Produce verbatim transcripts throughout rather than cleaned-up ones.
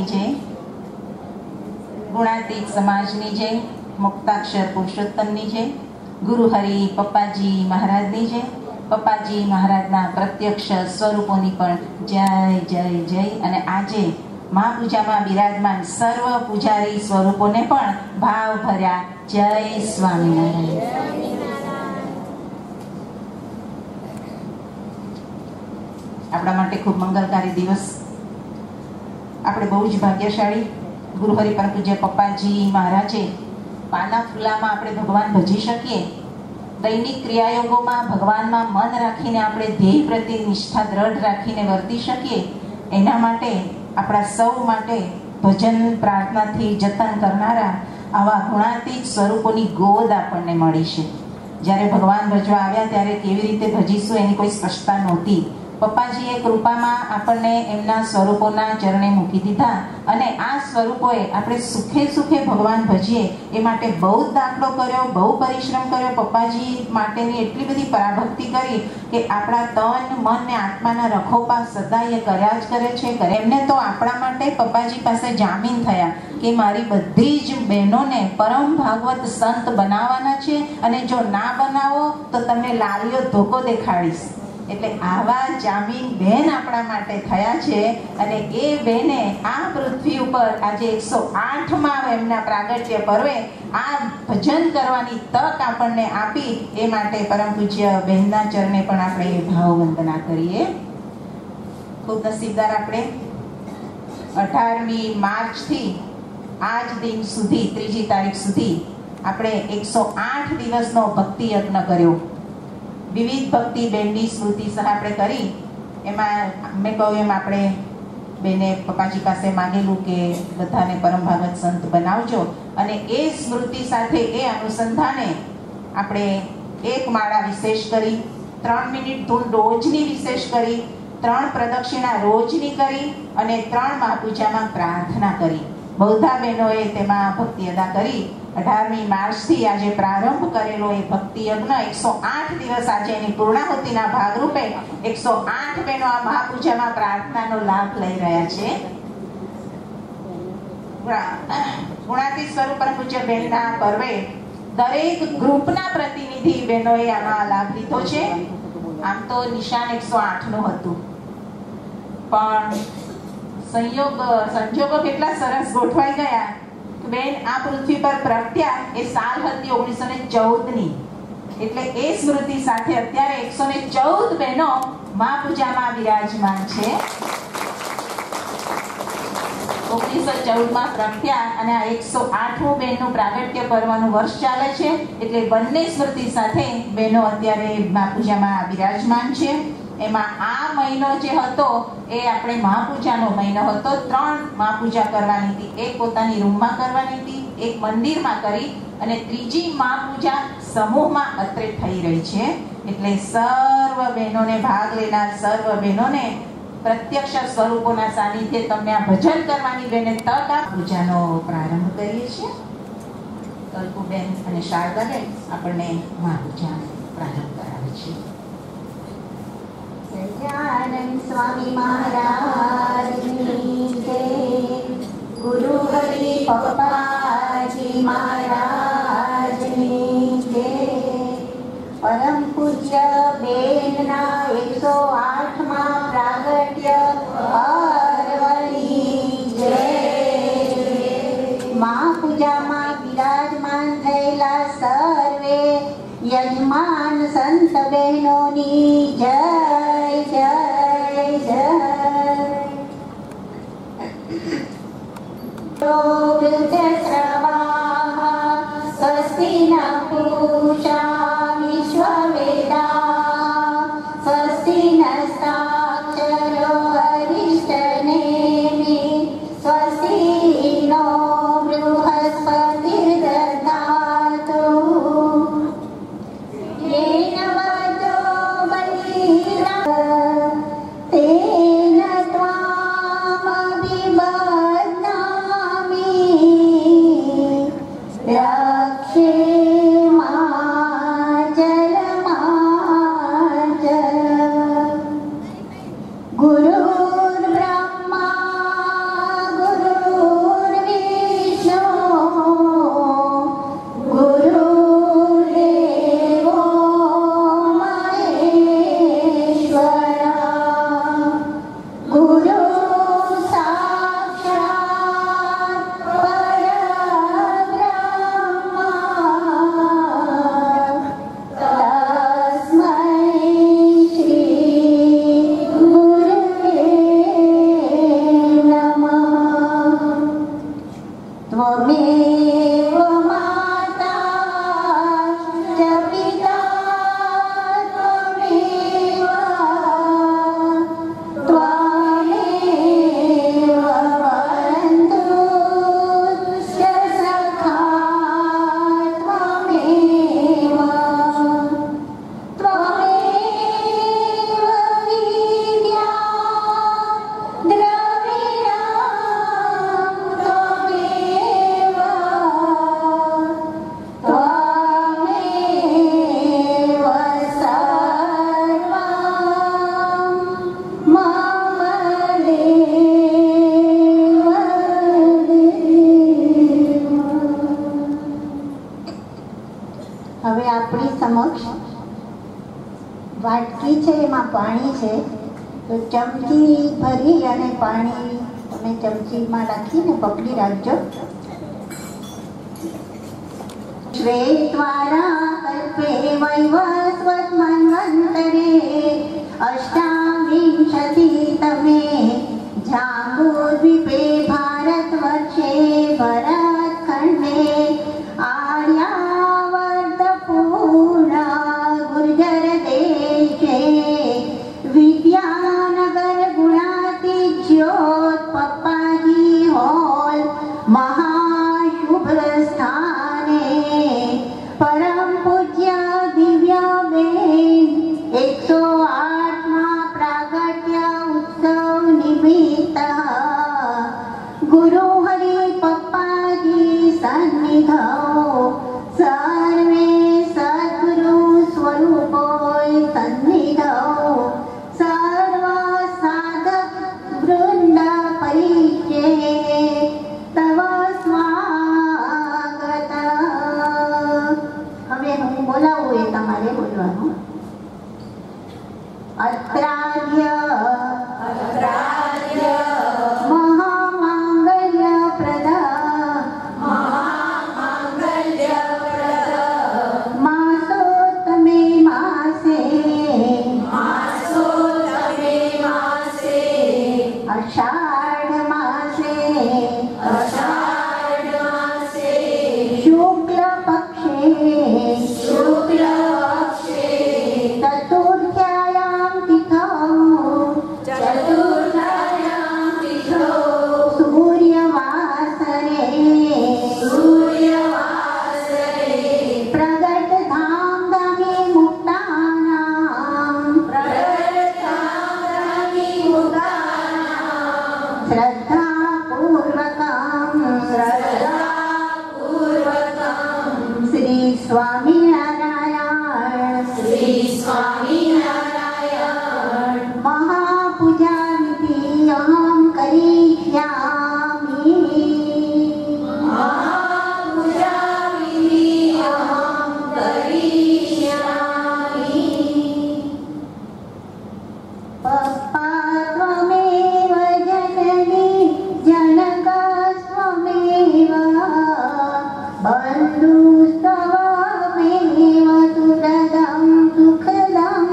ની જય, ગુણાતીત સમાજની જય, મુક્તાક્ષર પુરુષોત્તમની જય, ગુરુ હરિ પપ્પાજી મહારાજની જય, પપ્પાજી મહારાજના પ્રત્યક્ષ સ્વરૂપોની પણ જય જય જય. અને આજે મહાપૂજામાં બિરાજમાન સર્વ પૂજારી સ્વરૂપોને પણ ભાવ ભર્યા જય સ્વામિનારાયણ. આપણા માટે ખૂબ મંગલકારી દિવસ. આપણે બહુ જ ભાગ્યશાળી. ગુરુ હરિ પરમ પૂજ્ય પપ્પાજી મહારાજે પાના ફૂલામાં આપણે ભગવાન ભજી શકીએ. દૈનિક ક્રિયાયોગોમાં ભગવાનમાં મન રાખીને આપણે ધ્યેય પ્રત્યે નિષ્ઠા દ્રઢ રાખીને વર્તી શકીએ. એના માટે આપણા સૌ માટે ભજન પ્રાર્થનાથી જતન કરનારા આવા ગુણાતીત સ્વરૂપોની ગોદ આપણને મળી છે. જ્યારે ભગવાન ભજવા આવ્યા ત્યારે કેવી રીતે ભજીશું એની કોઈ સ્પષ્ટતા નહોતી. પપ્પાજીએ કૃપામાં આપણને એમના સ્વરૂપોના ચરણે મૂકી દીધા અને આ સ્વરૂપોએ આપણે સુખે સુખે ભગવાન ભજીએ એ માટે બહુ જ દાખલો કર્યો, બહુ પરિશ્રમ કર્યો. પપ્પાજી માટેની એટલી બધી પરાભક્તિ કરી કે આપણા તન મન ને આત્માના રખોપા સદાય કર્યા જ કરે છે. એમને તો આપણા માટે પપ્પાજી પાસે જામીન થયા કે મારી બધી જ બહેનોને પરમ ભાગવત સંત બનાવવાના છે અને જો ના બનાવો તો તમને લાલીઓ ધોકો દેખાડીશ. એટલે આવા જામીન બેન આપણા માટે થયા છે અને એ બેને આ પૃથ્વી ઉપર આજે એકસો આઠમાં એમના પ્રાગટ્ય પર્વે આ ભજન કરવાની તક આપણને આપી. એ માટે પરમ પૂજ્ય બહેનના ચરણે પણ આપણે ભાવ વંદના કરીએ. ખૂબ નસીબદાર આપણે. અઢારમી માર્ચ થી આજ દિન સુધી ત્રીજી તારીખ સુધી આપણે એકસો આઠ દિવસનો ભક્તિ યજ્ઞ કર્યો. વિવિધ ભક્તિ બેનની સ્મૃતિ સહ આપણે કરી. એમાં મેં કહ્યું એમ આપણે બેને પપ્પાજી પાસે માંગેલું કે બધાને પરમ ભાગવત સંત બનાવજો અને એ સ્મૃતિ સાથે એ અનુસંધાને આપણે એક માળા વિશેષ કરી, ત્રણ મિનિટ ધૂન રોજની વિશેષ કરી, ત્રણ પ્રદક્ષિણા રોજની કરી અને ત્રણ મહાપૂજામાં પ્રાર્થના કરી. બૌદ્ધા બહેનોએ તેમાં ભક્તિ અદા કરી. અઢારમી માર્ચ થી આજે પ્રારંભ કરેલો એ ભક્તિ યજ્ઞ એકસો આઠ દિવસ આજે એની પૂર્ણાહુતિના ભાગરૂપે એકસો આઠ બહેનો આ મહાપૂજામાં પ્રાર્થનાનો લાભ લઈ રહ્યા છે. ગુણાતીત સ્વરૂપ પરમ પૂજ્ય બહેનના પર્વે દરેક ગ્રુપના પ્રતિનિધિ બહેનોએ આમાં લાભ લીધો છે. આમ તો નિશાન એકસો આઠ નું હતું પણ સંયોગ સંજોગો કેટલા સરસ ગોઠવાઈ ગયા. બેન આ પૃથ્વી પર પ્રગટ્યા એ સાલ હતી ઓગણીસો ને ચૌદ ની. એટલે એ સ્મૃતિ સાથે અત્યારે એકસો ને ચૌદ બહેનો મહાપૂજામાં વિરાજમાન છે. ઓગણીસો ચૌદ માં પ્રગટ્યા અને આ એકસો આઠમું બહેનનું પ્રાગટ્ય પર્વનું વર્ષ ચાલે છે. એટલે બંને સ્મૃતિ સાથે બહેનો અત્યારે મહાપૂજામાં વિરાજમાન છે. એમાં આ મહિનો જે હતો એ આપણે મહાપૂજાનો મહિનો હતો. ત્રણ મહાપૂજા કરવાની હતી. એક પોતાની રૂમમાં કરવાની હતી, એક મંદિરમાં કરી અને ત્રીજી મહાપૂજા સમૂહમાં અત્રે થઈ રહી છે. એટલે સર્વ બહેનોને ભાગ લેનાર સર્વ બહેનોને પ્રત્યક્ષ સ્વરૂપોના સાનિધ્ય તમને આ ભજન કરવાની બેને તક આ પૂજાનો પ્રારંભ કરીએ છીએ. કલ્પુબેન અને શારદાબેન આપણને મહાપૂજા પ્રારંભ કરાવે છે. સહજાનંદ સ્વામી મહારાજની જય, ગુરુ હરિ પપ્પાજી મહારાજની જય, પરમ પૂજ્ય બેનના એકસો આઠમાં પ્રાગટ્ય પર્વની જય, મહાપૂજામાં બિરાજમાન થયેલા સર્વે યજમાન સંત બહેનોની જય જય જય. સ્વસ્તિ ન પૂષા વિશ્વવેદા, સ્વસ્તિ નસ્તાક્ષરો અરિષ્ટનેમિ, સ્વસ્તિ નો બૃહસ્પતિર્દધાતુ. રક્ષે મા હવે આપણી સમક્ષ વાટકી છે, એમાં પાણી છે, તો ચમચી ભરી અને પાણી તમે ચમચીમાં રાખીને પકડી રાખજો. શ્વેતવારા કલ્પે વૈવસ્વતમન્વંતરે અષ્ટાવિંશતિ તમે જાંબુદ્વીપે ભારતવર્ષે ભરતખંડે આર્યાવર્તપૂર્ણા ગુર્જર દેશે વિદ્યાનગર ગુણાતી જ્યોત પપ્પાજી હોલ મહાશુભ સ્થાને પરમ પૂજ્ય દિવ્યાબેન એકસો આઠમાં પ્રાગટ્ય ઉત્સવ નિમિત્ત ગુરુ હરિ પપ્પાજી સન્નિધો સર્વે સદગુરુ સ્વરૂપોય સન્નિધો સર્વ સાધક વૃંદ પરિચય તવ સ્વાગત. હવે હું બોલાવું એ તમારે બોલવાનું. અત્રાદ્ય અત્રાદ્ય મહામાંગલ્ય પ્રદ મહામાંગલ્ય પ્રદ માસોત્તમે માસે માસોત્તમે માસે અષાઢ માસે અષાઢ માસે શુક્લ પક્ષે શુક્લ પક્ષે ચતુર્થ્યાયામ તિથો ચતુર્થ્યાયામ તિથો સૂર્યવાસરે સૂર્યવાસરે પ્રગટ ધામ ધામી મુક્તાનામ પ્રગટ ધામ ધામી મુક્તાનામ શ્રદ્ધા પૂર્વકમ શ્રદ્ધા પૂર્વકમ શ્રી સ્વામિનારાયણ શ્રી સ્વામિનારાયણ મહાપૂજા વિધિ અહમ કરિષ્યામિ મહાપૂજા વિધિ અહમ કરિષ્યામિ. પપ્પા ત્વમેવ જનની જનક સ્વમેવ બંધુસ્તવમેવ સુરદં સુખદં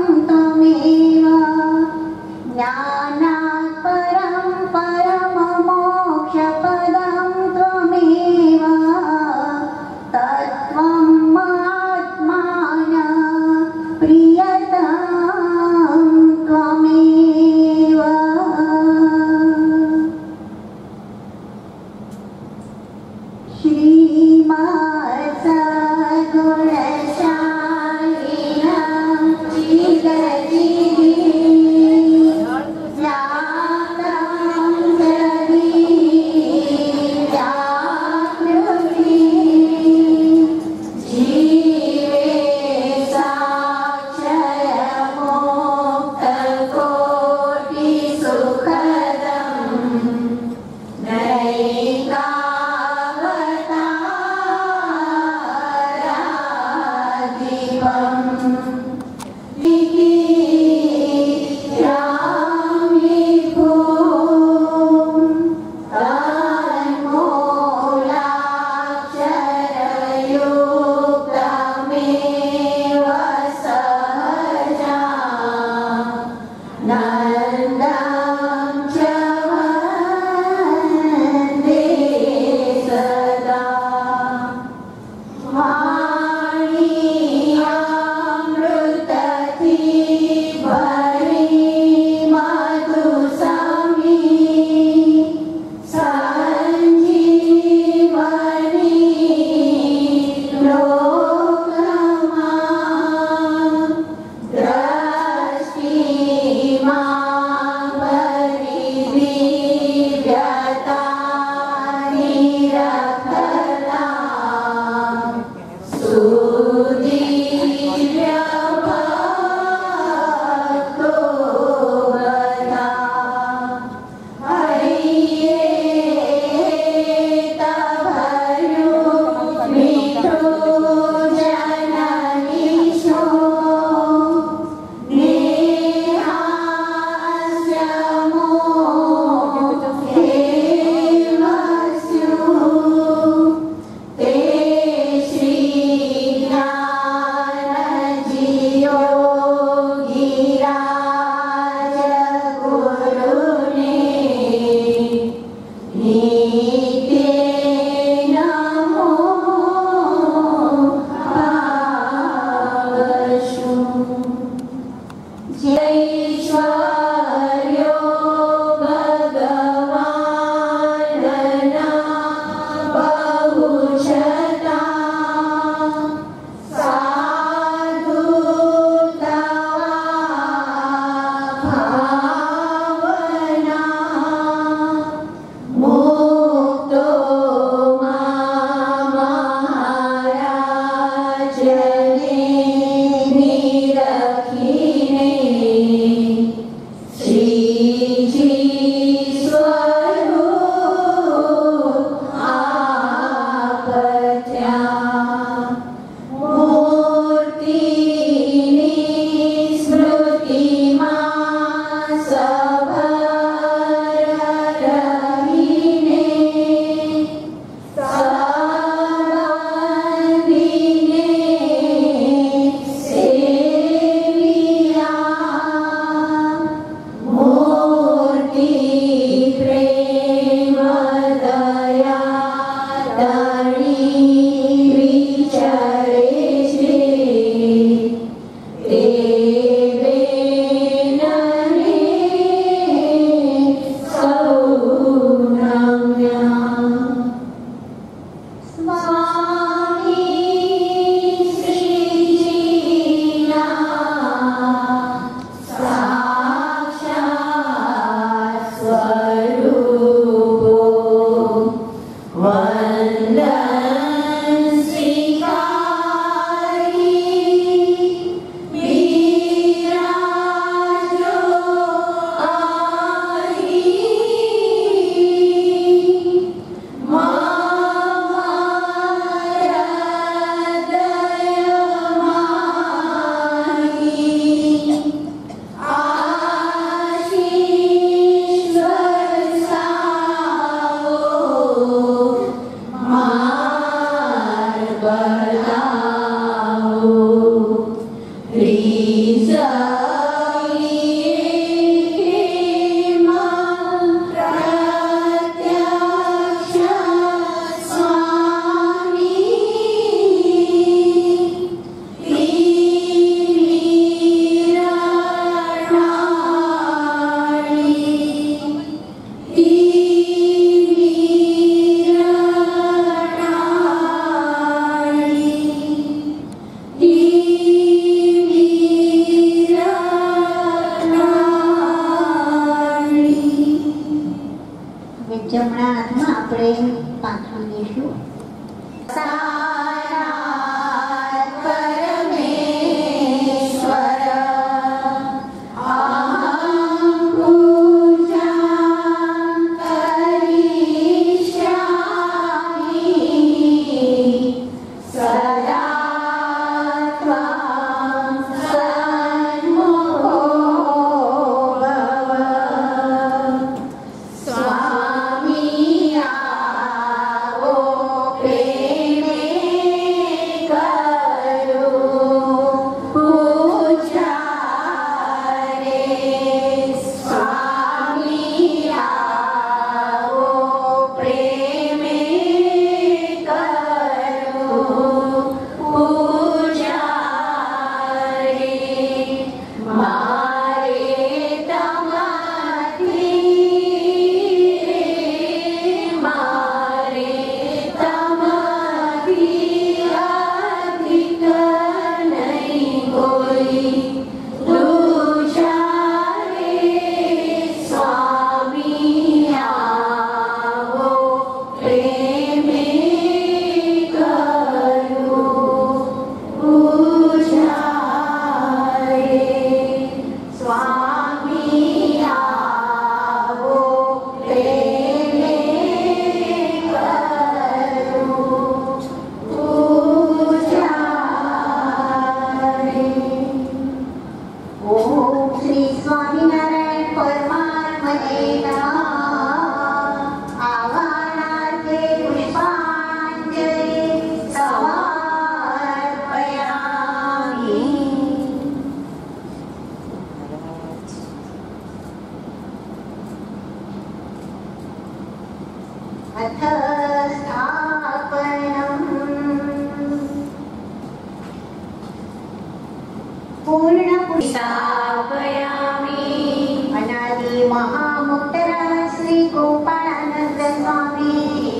पूर्ण स्थापयामि अनादि महामुक्तरा श्री गोपालानंद स्वामी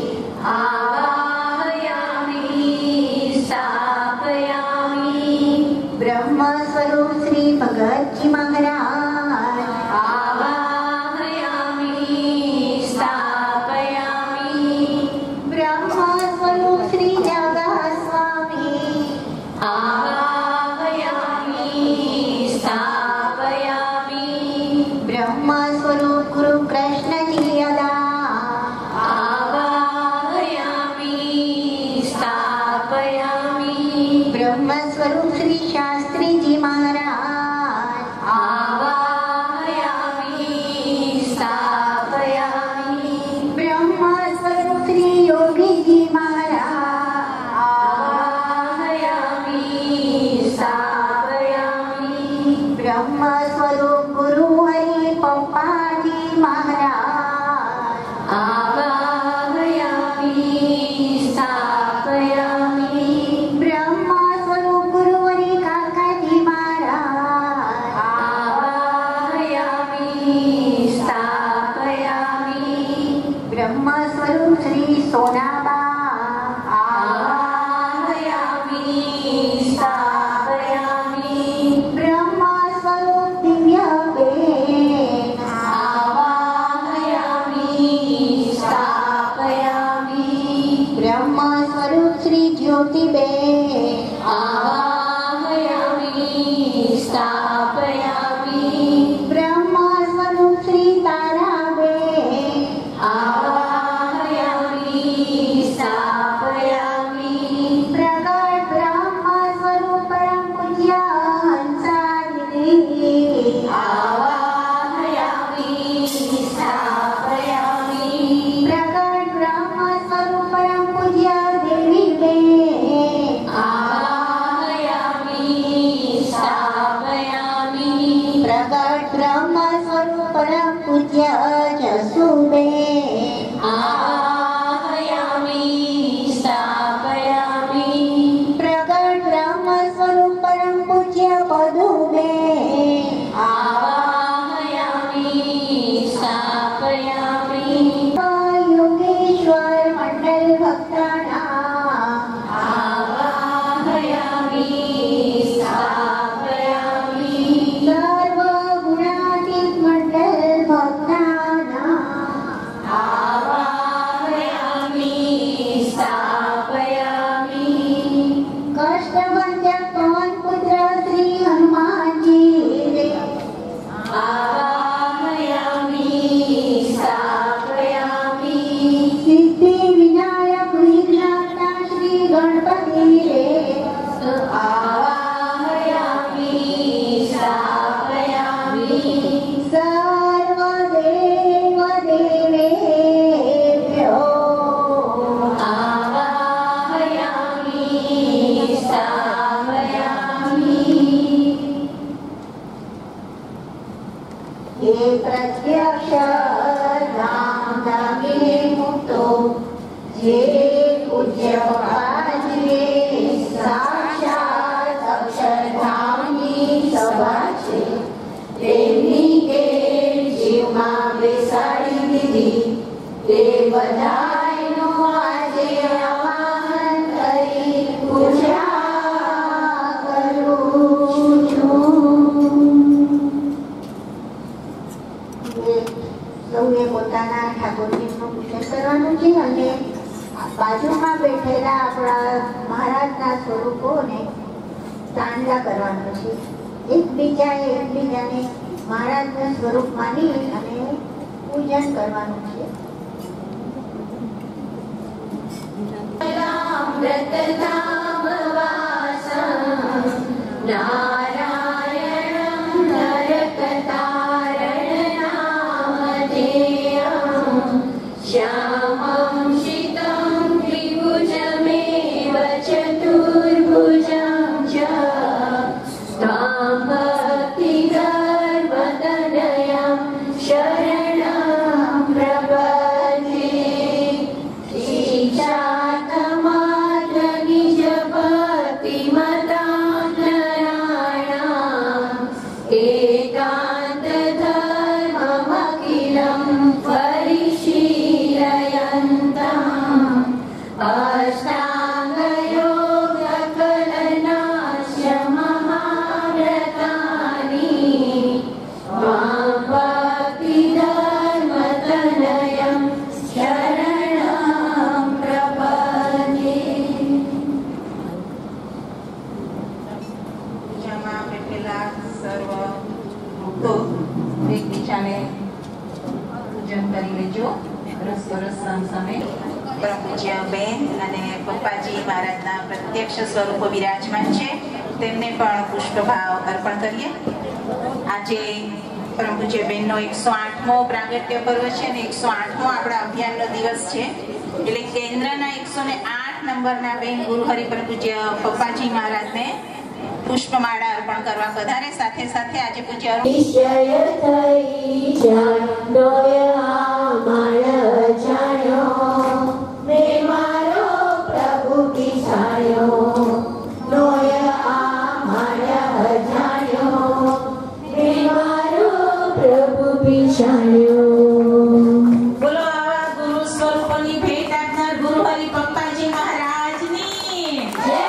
आवाहयामि स्थापयामि ब्रह्म स्वरूप श्री भगत जी महाराज आवाहयामि स्थापयामि ब्रह्म स्वरूप श्री जगा स्वामी आवाहयामि स्थापयामि ब्रह्म स्वरूप गुरु कृष्ण जी यदा आवाहयामि स्थापयामि ब्रह्म स्वरूप श्री शास्त्री जी महाराज आवाहयामि स्थापयामि ब्रह्म स्वरूप श्री योगी जी महाराज आवाहयामि स्थापयामि ब्रह्म स्वरूप गुरु हरि पप्पा जी महाराज आवाहयामि स्थापयामि ब्रह्म स्वरूप गुरु हरि काका जी महाराज आवाहयामि स्थापयामि ब्रह्म स्वरूप श्री सोनाबा आवाहयामि स्थापयामि ब्रह्म स्वरूप दिव्य बेन आवाहयामि स्थापयामि ब्रह्म स्वरूप श्री ज्योति बेन आवाहयामि स्थापयामि ब्रह्म स्वरूप श्री तारा बेन आवाहयामि स्थापयामि प्रगट ब्रह्म स्वरूप परम पूज्य हंसादिति आवाहयामि स्थापयामि प्रगट ब्रह्म स्वरूप परम पूज्य देवी बेन आवाहयामि स्थापयामि प्रगट ब्रह्म स्वरूप परम पूज्य जसु बेन आवाहयामि स्थापयामि प्रगट ब्रह्म स्वरूप परम पूज्य पदु बेन आवाहयामि स्थापयामि योगेश्वर मंडल भक्ताना आवाहयामि स्थापयामि सर्व गुणातीत मंडल भक्ताना आवाहयामि स्थापयामि कष्टभंजक पवन पुत्र श्री हनुमान जी आवाहयामि स्थापयामि सिद्धि विनायक विघ्नहर्ता श्री गणपति रे आवाहयामि स्थापयामि सर्व देव देवेभ्यो आवाहयामि स्थापयामि हे प्रत्यक्ष धाम धामे मुक्तो जे पूज्य बाजे साक्षात अक्षरधामની સભા છે તેમની કે જીવમાં બેસાડી દીધી તે બધાયનો આજે આવાહન કરી પૂજા કરું છું સૌએ પોતાના ઠાકોરજીનું પૂજન કરવાનું છે અને બાજુમાં બેઠેલા આપણા મહારાજના સ્વરૂપોને ચાંદલા કરવાનું છે એકબીજાએ એકબીજાને મહારાજનું સ્વરૂપ માની અને પૂજન કરવાનું છે અમૃતધામ વાસં નારાયણં નરકતારણનામધેયં શ્યામં શીतं ત્રિભુજમેવ ચતુર્ભુજં ચ ત્વાં ભક્તિગર્વતનયં શરણં પ્રપદ્યે ઈચ્છાતમાત્ર નિજ ભક્તિમતાં નરાણાં પહેલા સર્વ ભક્તો એકબીજાને પૂજન કરી લેજો. રસ રસ સામે પરમ પૂજ્ય બેન અને પપ્પાજી મહારાજના પ્રત્યક્ષ સ્વરૂપો વિરાજમાન છે, તેમને પણ પુષ્પભાવ અર્પણ કરીએ. આજે પરમ પૂજ્ય બેનનો એકસો આઠમો પ્રાગટ્ય પર્વ છે અને એકસો આઠમો આપણા અભિયાનનો દિવસ છે. એટલે કેન્દ્રના એકસો ને આઠ નંબરના બેન ગુરુ હરિ પરમ પૂજ્ય પપ્પાજી મહારાજને પુષ્પમાળા અર્પણ કરવા પધારે. સાથે સાથે આજે પૂજ્ય નિશ્ચય થઈ જાય નોયા માળ જાણ્યો મેં મારો પ્રભુ કિસાયો નોયા માળ જાણ્યો મેં મારો પ્રભુ કિસાયો. બોલો આવા ગુરુ સ્વરૂપની ભેટ આપનાર ગુરુ હરિ પપ્પાજી મહારાજની જય.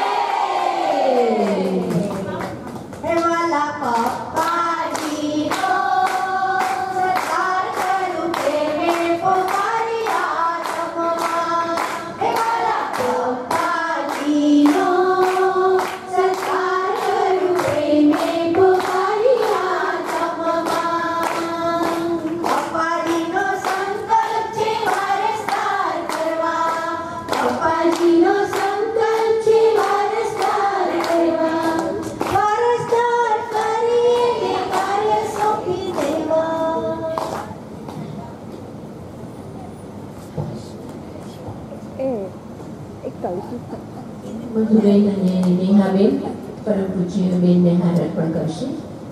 વાલા પપ્પાજીનો સત્કાર કરું પ્રેમે પોકાર્યા તમમાં. હે વાલા પપ્પાજીનો સત્કાર કરું પ્રેમે પોકાર્યા તમમાં. પપ્પાજીનો સંકલ્પ છે વારસદાર કરવા. પપ્પાજીનો સંકલ્પ છે વારસદાર કરવા. વારસદાર કરીએ તે કાર્ય સોંપી દેવા. મધુરાઈ અને નેહાબેન પરમ પૂજ્ય બેનને હાર અર્પણ કરશે.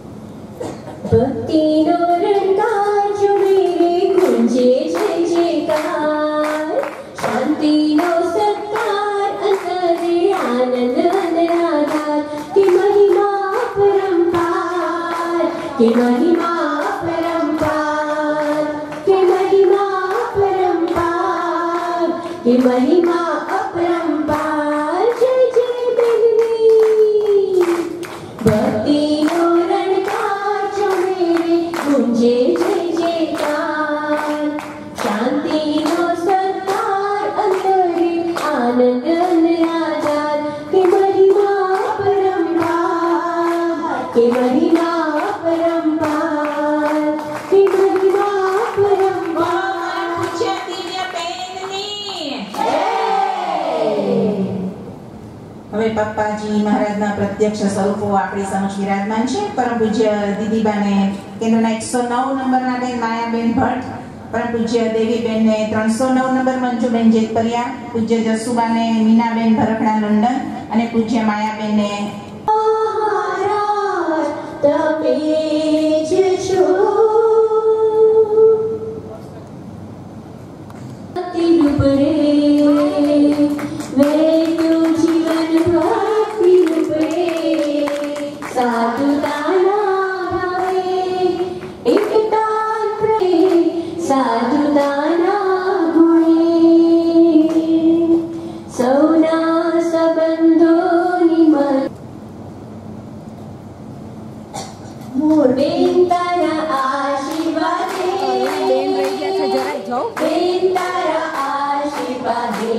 ભક્તિનો રણકાર ઝુમે ગુંજે જય જયકાર શાંતિનો સત્કાર અંતરે આનંદ અનરાધાર કે મહિમા પરંપાર કે મહિમા પરંપાર કે મહિમા પરંપાર કે મહિમા અપરંપાર. જય જય બેનની ભક્તિનો રણકાર ઝુમે ગુંજે જય જયકાર શાંતિનો સત્કાર અંતરે આનંદ અનરાધાર કે મહિમા પરંપાર કે મહિમા પરંપાર કે મહિમા પરંપાર. પૂજ્ય દિવ્ય બેનની હવે પપ્પાજી મહારાજના પ્રત્યક્ષ સ્વરૂપો આપણી સમક્ષ વિરાજમાન છે. પરમ પૂજ્ય દીદીબાને કેન્દ્રના એકસો નવ નંબરના બેન માયાબેન ભટ્ટ, પરમ પૂજ્ય દેવીબેનને ત્રણસો નવ નંબર મંજુબેન જેતપરિયા, પૂજ્ય જસુબાને મીનાબેન ભરખડા લંડન અને પૂજ્ય માયાબેનને મહારાજ તમે જ છો ભક્તિરૂપ રે વેદનું જીવન ભક્તિરૂપ રે સાધુતાના ભાવે એકતા પ્રે સાધુતાના ગુણે સૌના સંબંધોની મન મોર બેન તારા આશીર્વાદે બેન તારા આશીર્વાદે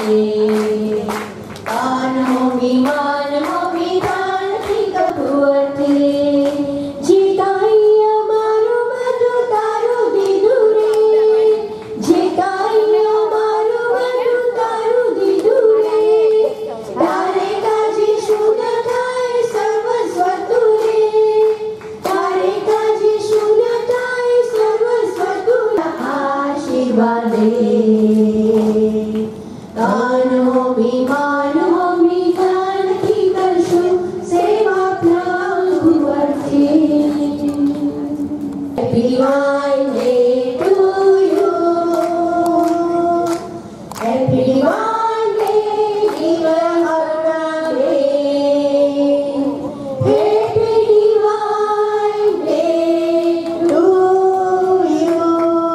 કાન હોમી માન હોમી કાનથી કપુવર્તે જે કાંઈ અમારું બધું તારું દીધું રે જે કાંઈ અમારું બધું તારું દીધું રે તારે કાજે શું ન થાય સર્વસ્વ તું રે તારે કાજે શું ન થાય સર્વસ્વ તું આશીર્વાદે કાન હોમી માન હોમી કાનથી કરશું સેવા પ્રભુ વર્તે. Happy Divine Day to you. Happy Divine Day, dear Arnabe. Happy Divine Day to you.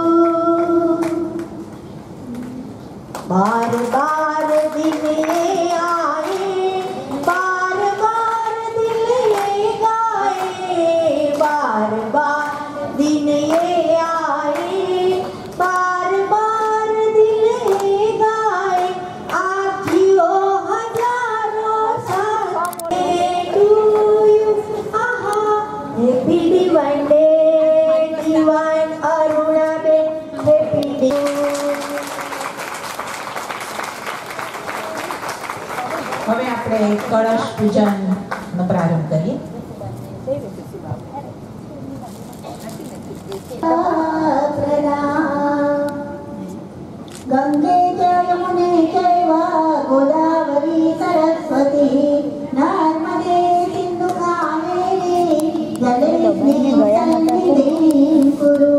बार बार दिन ये आए, बार बार दिल ये गाए, बार बार दिन ये કળશ પૂજનનો પ્રારંભ કરીએ. ગંગે જયમુને ચૈવ ગોદાવરી સરસ્વતી નર્મદે સિંધુ કાવેરી જલેસ્મિन् કુરુ.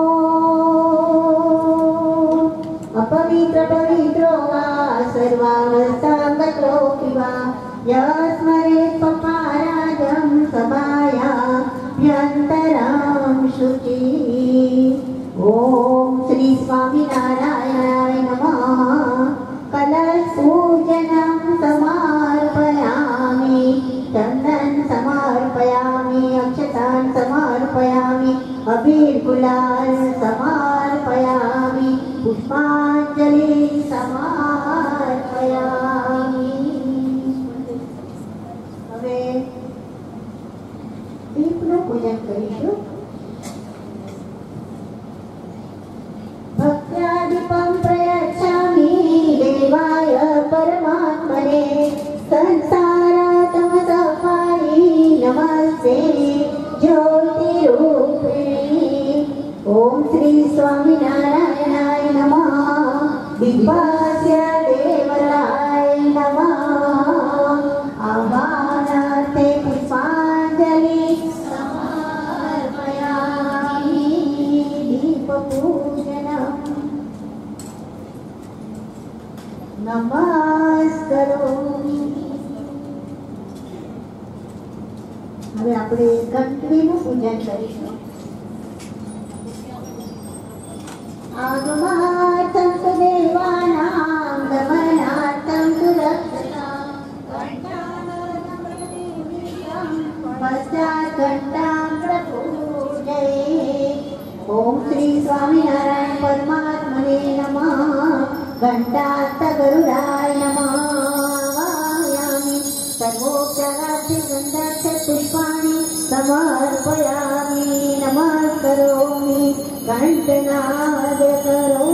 અપવિત્ર પવિત્રો વા સર્વાવસ્થાગતોऽપि વા યસ્મરેત્ પપારાજં સભાયાભ્યંતરં શુચિ. ઓમ શ્રી સ્વામિનારાયણાય નમઃ. કલશ પૂજનં સમર્પયામિ, ચંદન સમર્પયામિ, અક્ષતાન સમર્પયામિ, અબીર ગુલાલ સમર્પયામિ, પુષ્પાંજલિ સમર્પયામિ. હવે દીપનું પૂજન કરીશું. ભક્ત્યાદીપં પ્રયચ્છામિ દેવાય પરમાત્મને સંસારાતમસફાઈ નમસ્તે જ્યોતિરૂપિણી. ઓમ શ્રી સ્વામિનારાયણાય નમઃ. દીપાસ્ય દેવતાય નમઃ. આહ્વાનાર્થે પુષ્પાંજલિ સમર્પયામિ. દીપપૂજનમ નમસ્કારોમિ. હવે આપણે ઘંટડીનું પૂજન કરીશું. આગમાર્થં તુ દેવાનાં ગમનાર્થં તુ રક્ષતાં ઘંટાનાદં પ્રતિનિત્યં પશ્ચાત ઘંટાં પ્રપૂજયે. ઓમ શ્રી સ્વામિનારાયણ પરમાત્મને નમઃ. ઘંટાસ્ત ગરુડાય નમઃ. વાહયામિ સર્વોપચારાર્થે ગંધાક્ષ પુષ્પાણિ સમર્પયામિ. નમસ્કારોમિ. ઘંટનાદ કરો.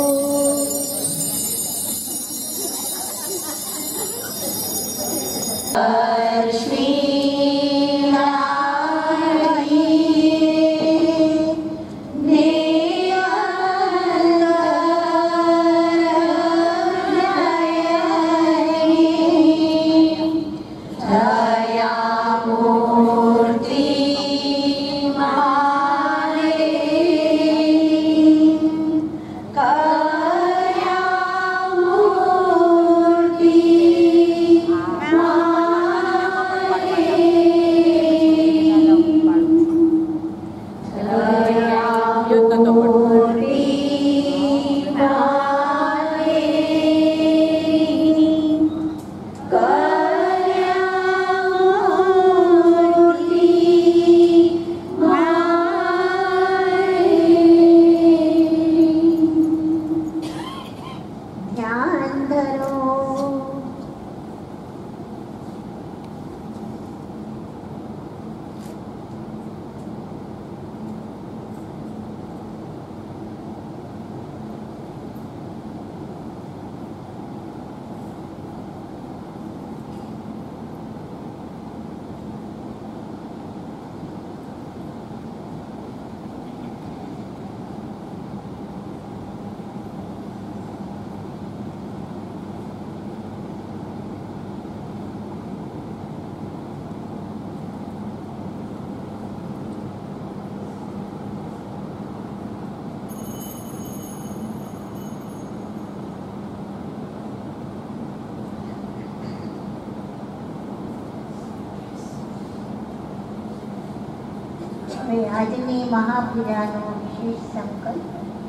હવે આજની મહાપૂજાનો વિશેષ સંકલ્પ.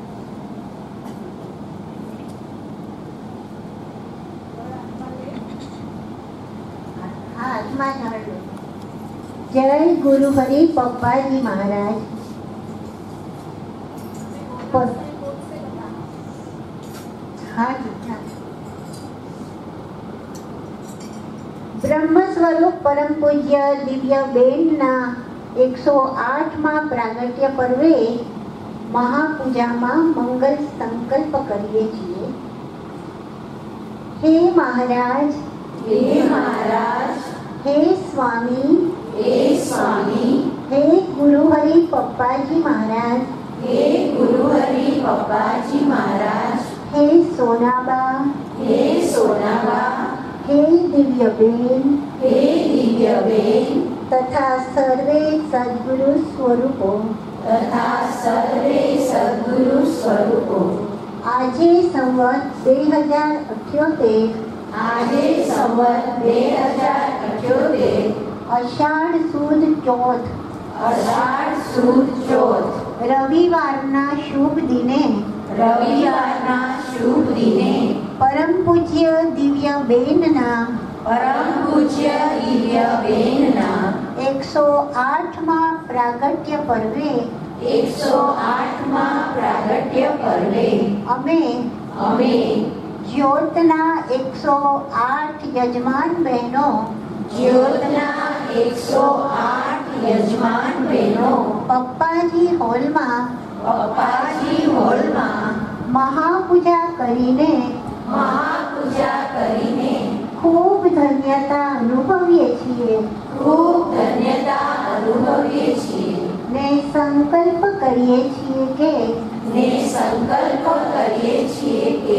હાથમાં ધારો. જય ગુરુ હરિ પપ્પાજી મહારાજ. બ્રહ્મ સ્વરૂપ પરમ પૂજ્ય દિવ્ય બેનના એકસો આઠમાં પ્રાગટ્ય પર્વે મહાપૂજામાં મંગલ સંકલ્પ કરીએ છીએ. હે મહારાજ, हे महाराज, हे स्वामी, हे स्वामी, हे गुरुहरी पप्पाजी महाराज, हे गुरुहरी पप्पाजी महाराज, हे सोनाबा, हे सोनाबा, हे दिव्यबेन हे दिव्यबेन तथा सर्वे सद्गुरु स्वरूपो, तथा सर्वे सद्गुरु स्वरूपो, આજે સંવત બે હજાર અઠ્યોતેર આજે સંવત બે હજાર અઠ્યોતેર અષાઢ સુદ ચોથ અષાઢ સુદ ચોથ રવિવારના શુભ દિને રવિવારના શુભ દિને પરમ પૂજ્ય દિવ્યબેનના પરમ પૂજ્ય દિવ્યબેનના એકસો આઠમા પ્રાગટ્ય પર્વે એકસો આઠમા પ્રાગટ્ય પર્વે અમે અમે જ્યોતના એકસો આઠ યજમાન બહેનો જ્યોતના એકસો આઠ યજમાન બહેનો પપ્પાજી હોલમાં પપ્પાજી હોલમાં મહાપૂજા કરીને મહાપૂજા કરીને ખૂબ ધન્યતા અનુભવીએ છીએ ખૂબ ધન્યતા અનુભવીએ છીએ ને સંકલ્પ કરીએ છીએ કે ને સંકલ્પ કરીએ છીએ કે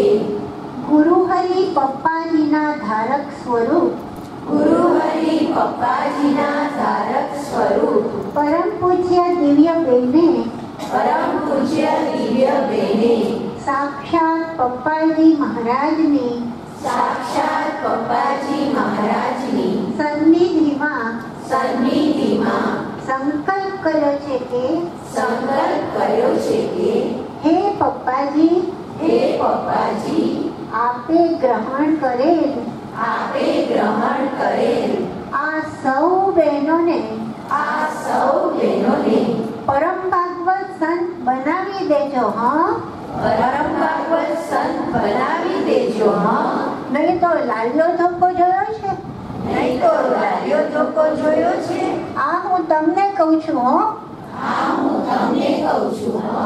ગુરુહરિ પપ્પાજીના ધારક સ્વરૂપ ગુરુહરિ પપ્પાજીના ધારક સ્વરૂપ પરમ પૂજ્ય દિવ્યબેને પરમ પૂજ્ય દિવ્યબેને સાક્ષાત પપ્પાજી મહારાજની સાક્ષાત પપ્પાજી મહારાજની સન્નિધિમાં સન્નિધિમાં સંકલ્પ કર્યો છે કે સંકલ્પ કર્યો છે કે હે પપ્પાજી હે પપ્પાજી આપે ગ્રહણ કરેલ આપે ગ્રહણ કરેલ આ સૌ બહેનોને આ સૌ બહેનોને પરમ ભાગવત સંત બનાવી દેજો હા પરમ ભાગવત સંત બનાવી દેજો હા નહીં તો લાલ્યો ધક્કો જોયો છે નહીં તો લાલ્યો ધક્કો જોયો છે આ હું તમને કહું છું હો આ હું તમને કહું છું હા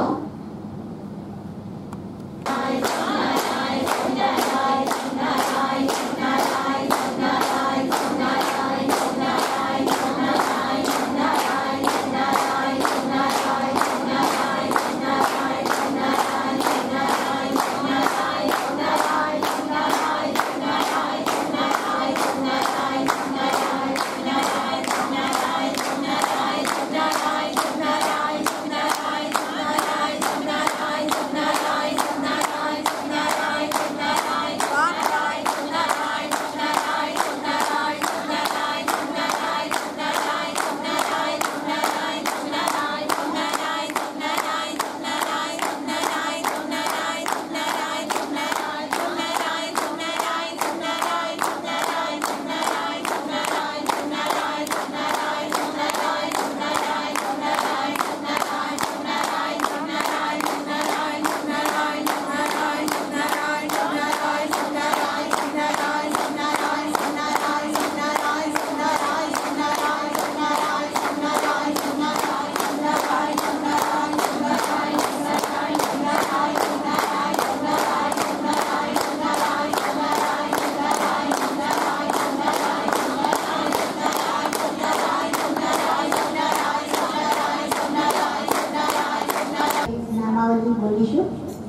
નામાવલી બોલીશું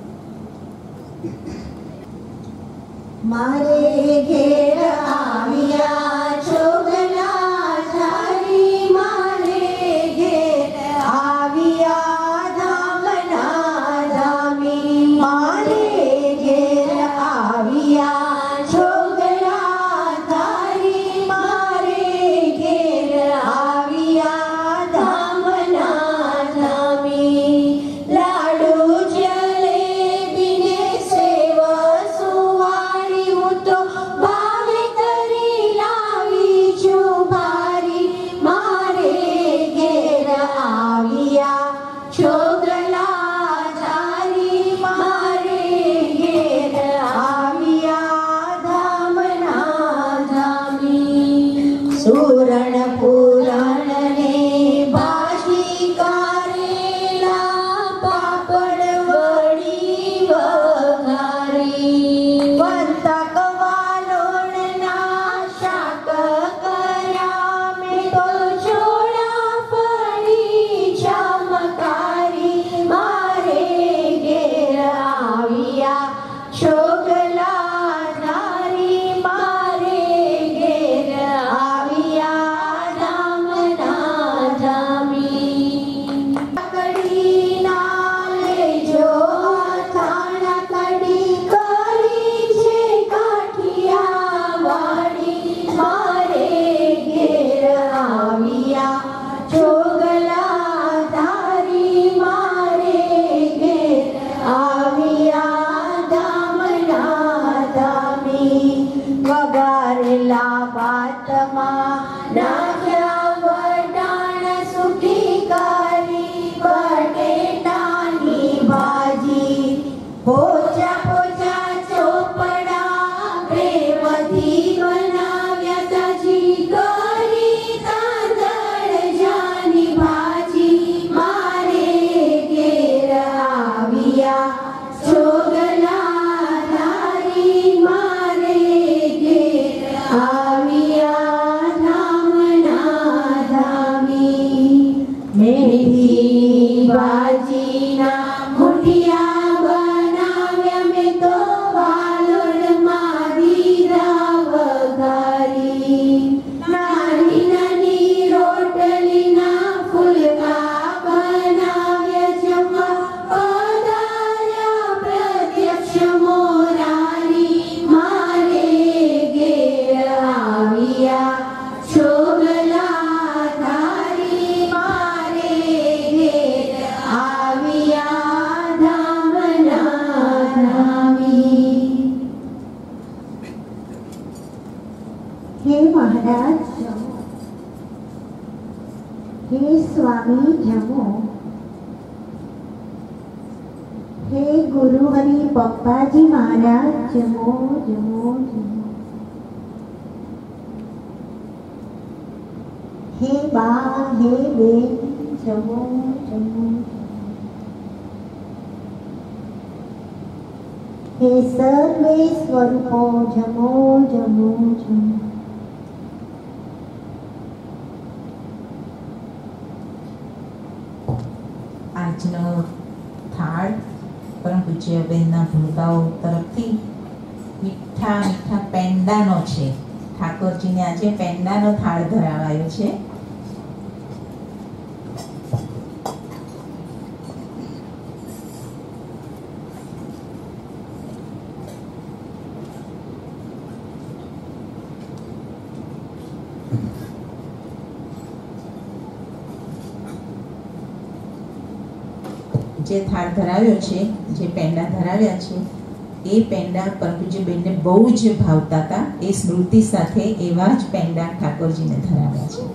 મારે ઘેર આવ્યા છોગલા ધારી મારે ઘેર આવ્યા ધામના ધામી મારે ઘેર આવ્યા છોગલા ધારી મારે ઘેર આવ્યા ધામના ધામી લાડુ જલેબીને સેવ સુવાળી હું તો ભાવે તરી લા મેથી ભાજીના મુઠિયા બનાવ્યા મેં તો વાલોડમાં દીધા વઘારી. નાની નાની રોટલીના ફુલકા બનાવ્યા જમવા પધાર્યા પ્રત્યક્ષ મોરારી. મારે ઘેર આવ્યા છોગલા ધારી. મારે ઘેર આવ્યા ધામના ધામી. હે મહારાજ જમો, હે સ્વામી જમો, હે ગુરુ હરિ પપ્પાજી મહારાજ જમો જમો જમો. હે બા હે બેન જમો જમો. હે સર્વે સ્વરૂપો જમો જમો જમો. આજનો થાળ પરમ પૂજ્ય બેનના ભૂલકાઓ તરફથી મીઠા મીઠા પેંડાનો છે. ઠાકોરજીને આજે પેંડાનો થાળ ધરાવાયો છે. જે થાળ ધરાવ્યો છે, જે પેંડા ધરાવ્યા છે, એ પેંડા પરમ પૂજ્ય બેનને બહુ જ ભાવતા હતા. એ સ્મૃતિ સાથે એવા જ પેંડા ઠાકોરજીને ધરાવ્યા છે.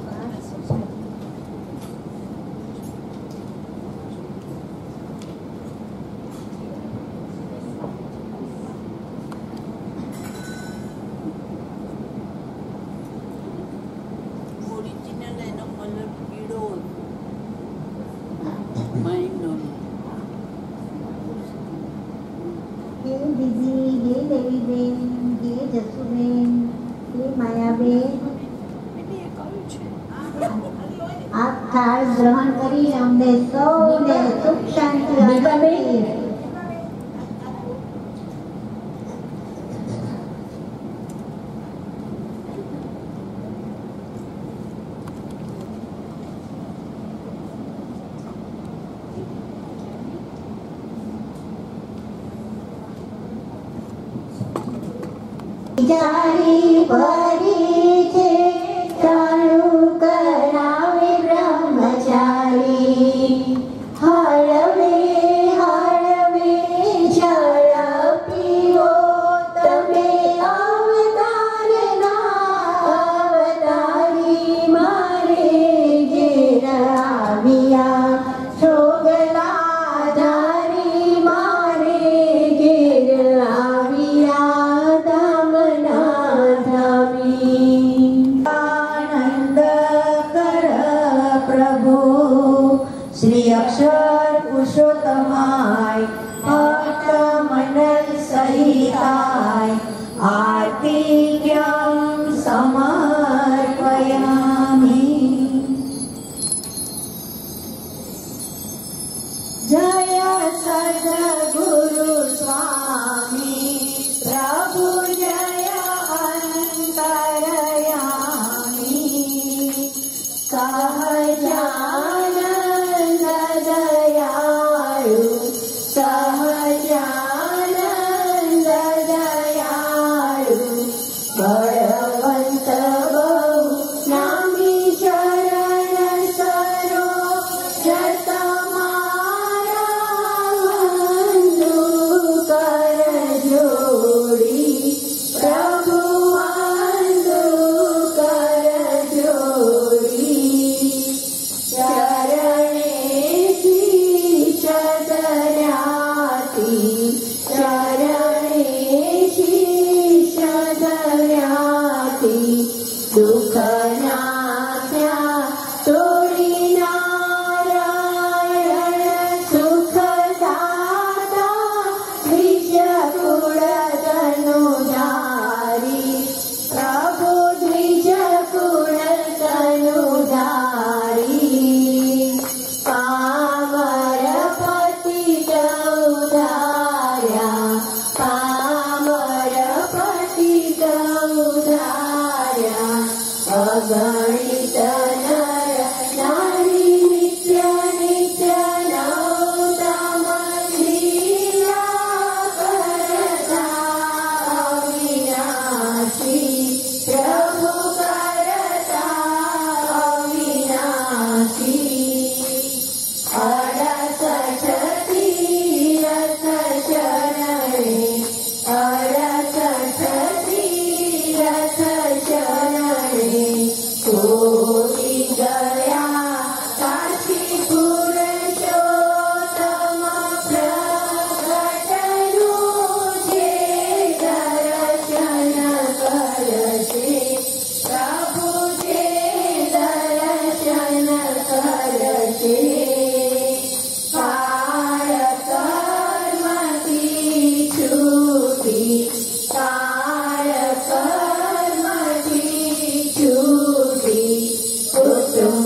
હે દીદી, હે દેવીબેન, હે જસુબેન, હે માયાબેન, આપ થાળ ગ્રહણ કરી અમને સૌને સુખ શાંતિ આપી. જારી ભરી છે તારું કરાવે બ્રહ્મચારી. હળવે હળવે જળ પીવો તમે અવતારના અવતારી. મારે ઘેર આવ્યા છોગલા ધારી. મારે ઘેર આવ્યા શ્રી અક્ષર પુરુષોત્તમાય ભક્ત મંડળ સહિતાય આર્તિક્યમ સમર્પયામિ. જય સદગુરુ સ્વામી પ્રભુ જય અંતરયામિ. સહજાનંદ દયાળુ સહજાનંદ દયાળુ બળવંત બહુ નામી ચરણ સરો જત મારા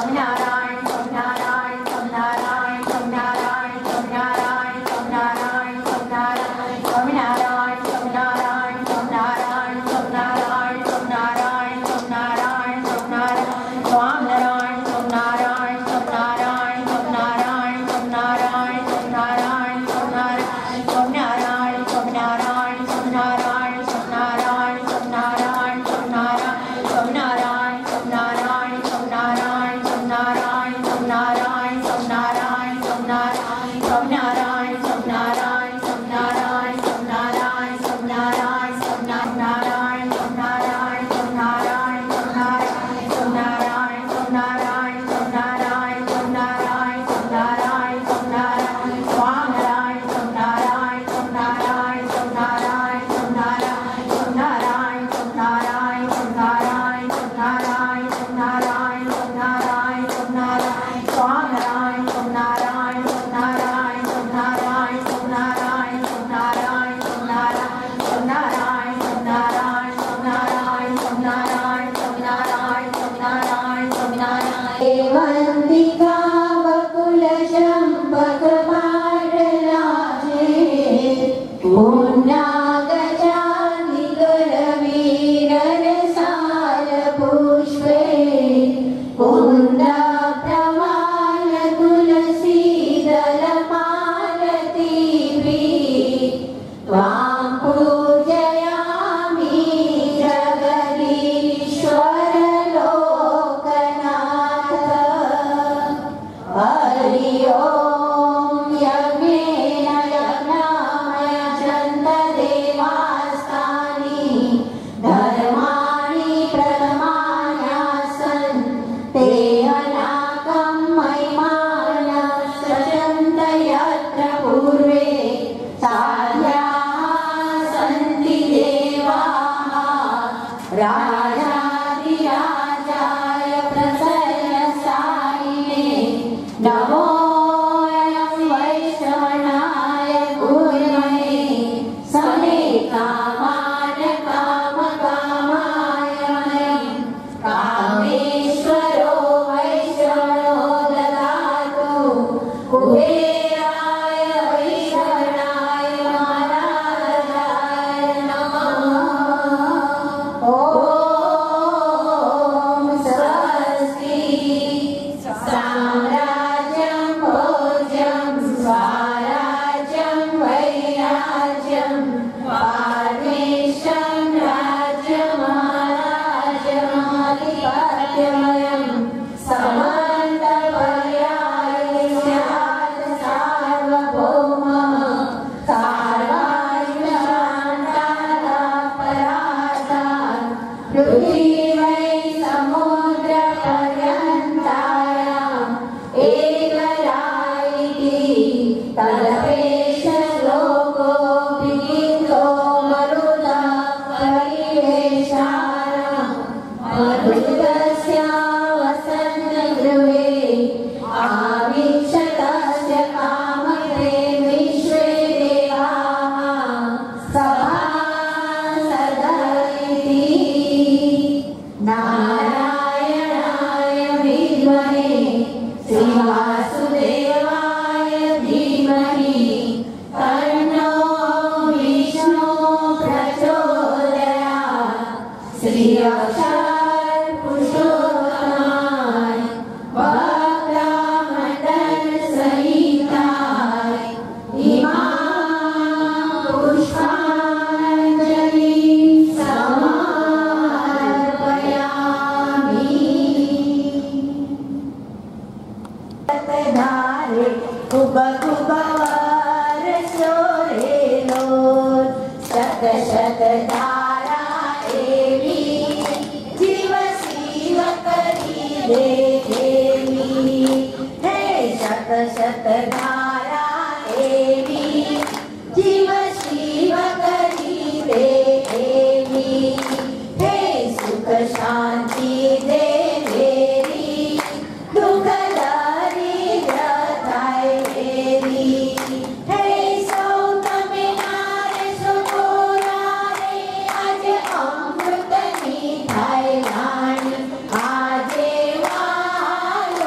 આજે વાલ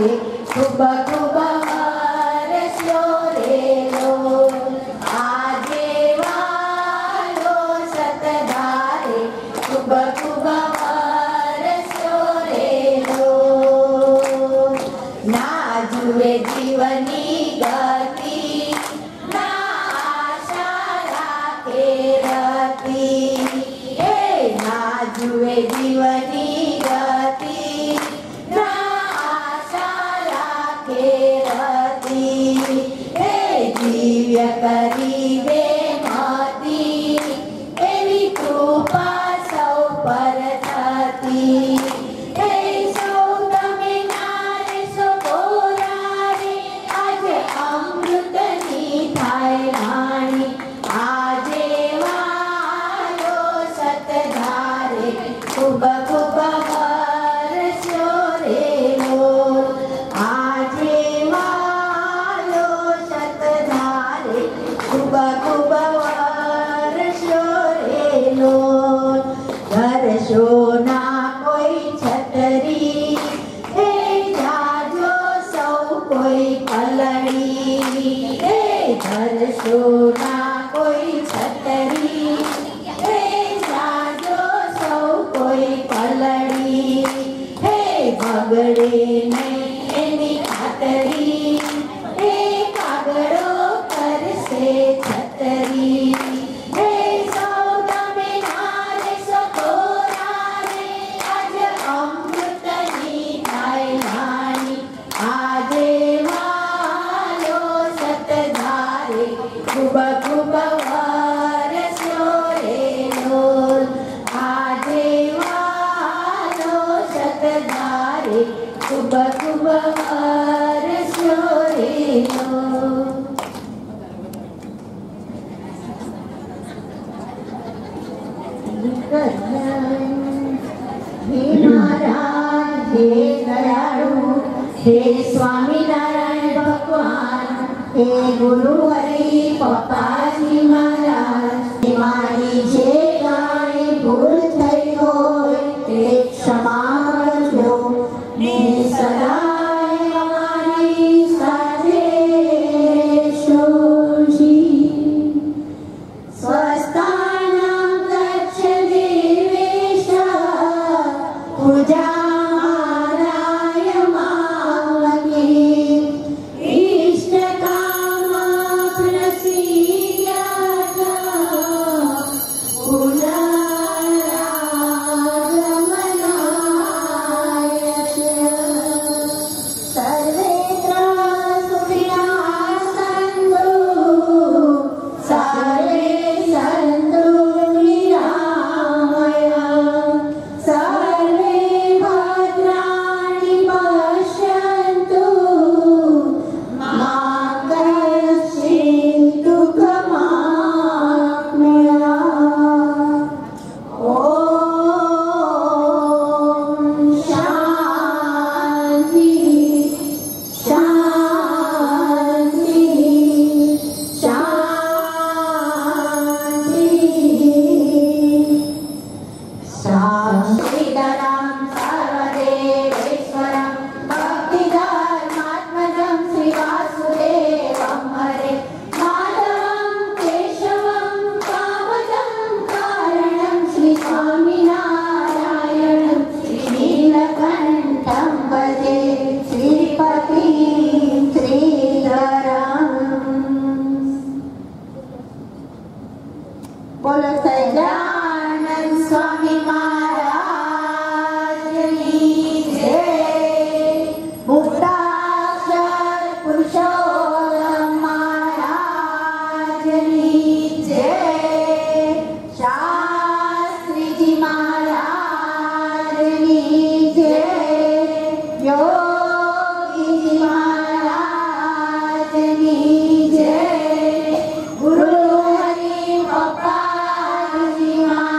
સતધારે ખૂબ ખૂબ વરસ્યો રે લોલ આજે વાલો સતધારે ખૂબ ખૂબ વરસ્યો રે લોલ ના જુએ જીવની ગતિ ના આશા રાખે રતિ એ ના જુએ જીવની ગતિ ના આશા રાખે રતિ એ દિવ્ય કરી દે મતી એવી કૃપા સૌ પર થતી એ સૌ તમે નારે સો ગોરારે આજે અમૃતની થાય વાણી આજે વાલો સતધારે ખૂબ ખૂબ વરસ્યો રે લોલ આજે વાલો સતધારે ખૂબ ખૂબ વરસ્યો રે લોલ વરસો ના કોઈ છતરી હે જાજો સૌ કોઈ પલળી હે વરસો ના કોઈ છતરી હે જાજો સૌ કોઈ પલળી હે બગડે નહીં એની ખાતરી હે કાગડો કરશે છતરી હે સૌ તમે નારે સો ગોરારે આજે અમૃતની થાય વાણી આજે વાલો સતધારે ખૂબ ખૂબ વરસ્યો રે લોલ આજે વાલો સતધારે ખૂબ ખૂબ વરસ્યો રે લોલ હે નારાયણ હે દયાળુ હે સ્વામિનારાયણ ભગવાન હે ગુરુ હરિ પપ્પાજી મહારાજ મારી જે કાંઈ ભૂલ થઈ હોય તે ક્ષમા કરજો ને સદાય અમારી સાથે રહેશોજી. સ્વસ્થાનં ગચ્છ દેવેશ પૂજામારાય મામકી ઇષ્ટકામ પ્રસિદ્ધ પુનરાગમનાય ચ સર્વેત્ર સુખિનઃ સંતુ સર્વે સંતુ નિરામયા સર્વે ભદ્રાણિ પશ્યन्तु મા કશ્ચિत् દુઃખમાપ્નુયાत्. ઓમ શાંતિ શાંતિ શાંતિ. શ્રીધરં સર્વદેવેશ્વરં ભક્તિધર્માત્મજં શ્રી વાસુદેવં હરે માધવં કેશવં કામદં કારણં શ્રી સ્વામિનારાયણં શ્રી નીલકંઠં ભજે શ્રીપતિં શ્રીધરં. બોલો સહજાનંદ સ્વામી મહારાજની જય. મુક્તાક્ષર પુરુષોત્તમ મહારાજની જય. શાસ્ત્રીજી મહારાજની જય. યોગીજી મહારાજની જય. ગુરુ હરિ પપ્પાજી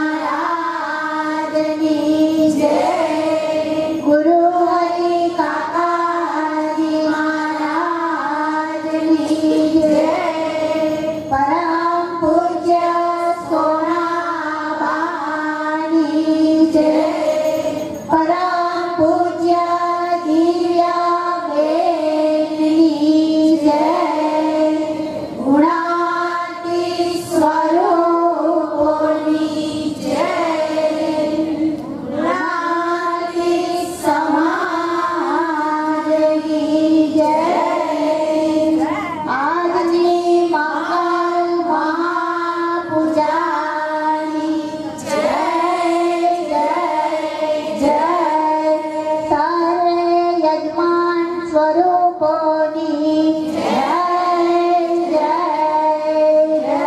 મહારાજની જય. ગુરુ હરિ કાકાજી મહારાજની જય. પરમ પૂજ્ય સોનાબાની જય. પરમ પૂજ્ય યજમાન સ્વરૂપોની જય જય જય.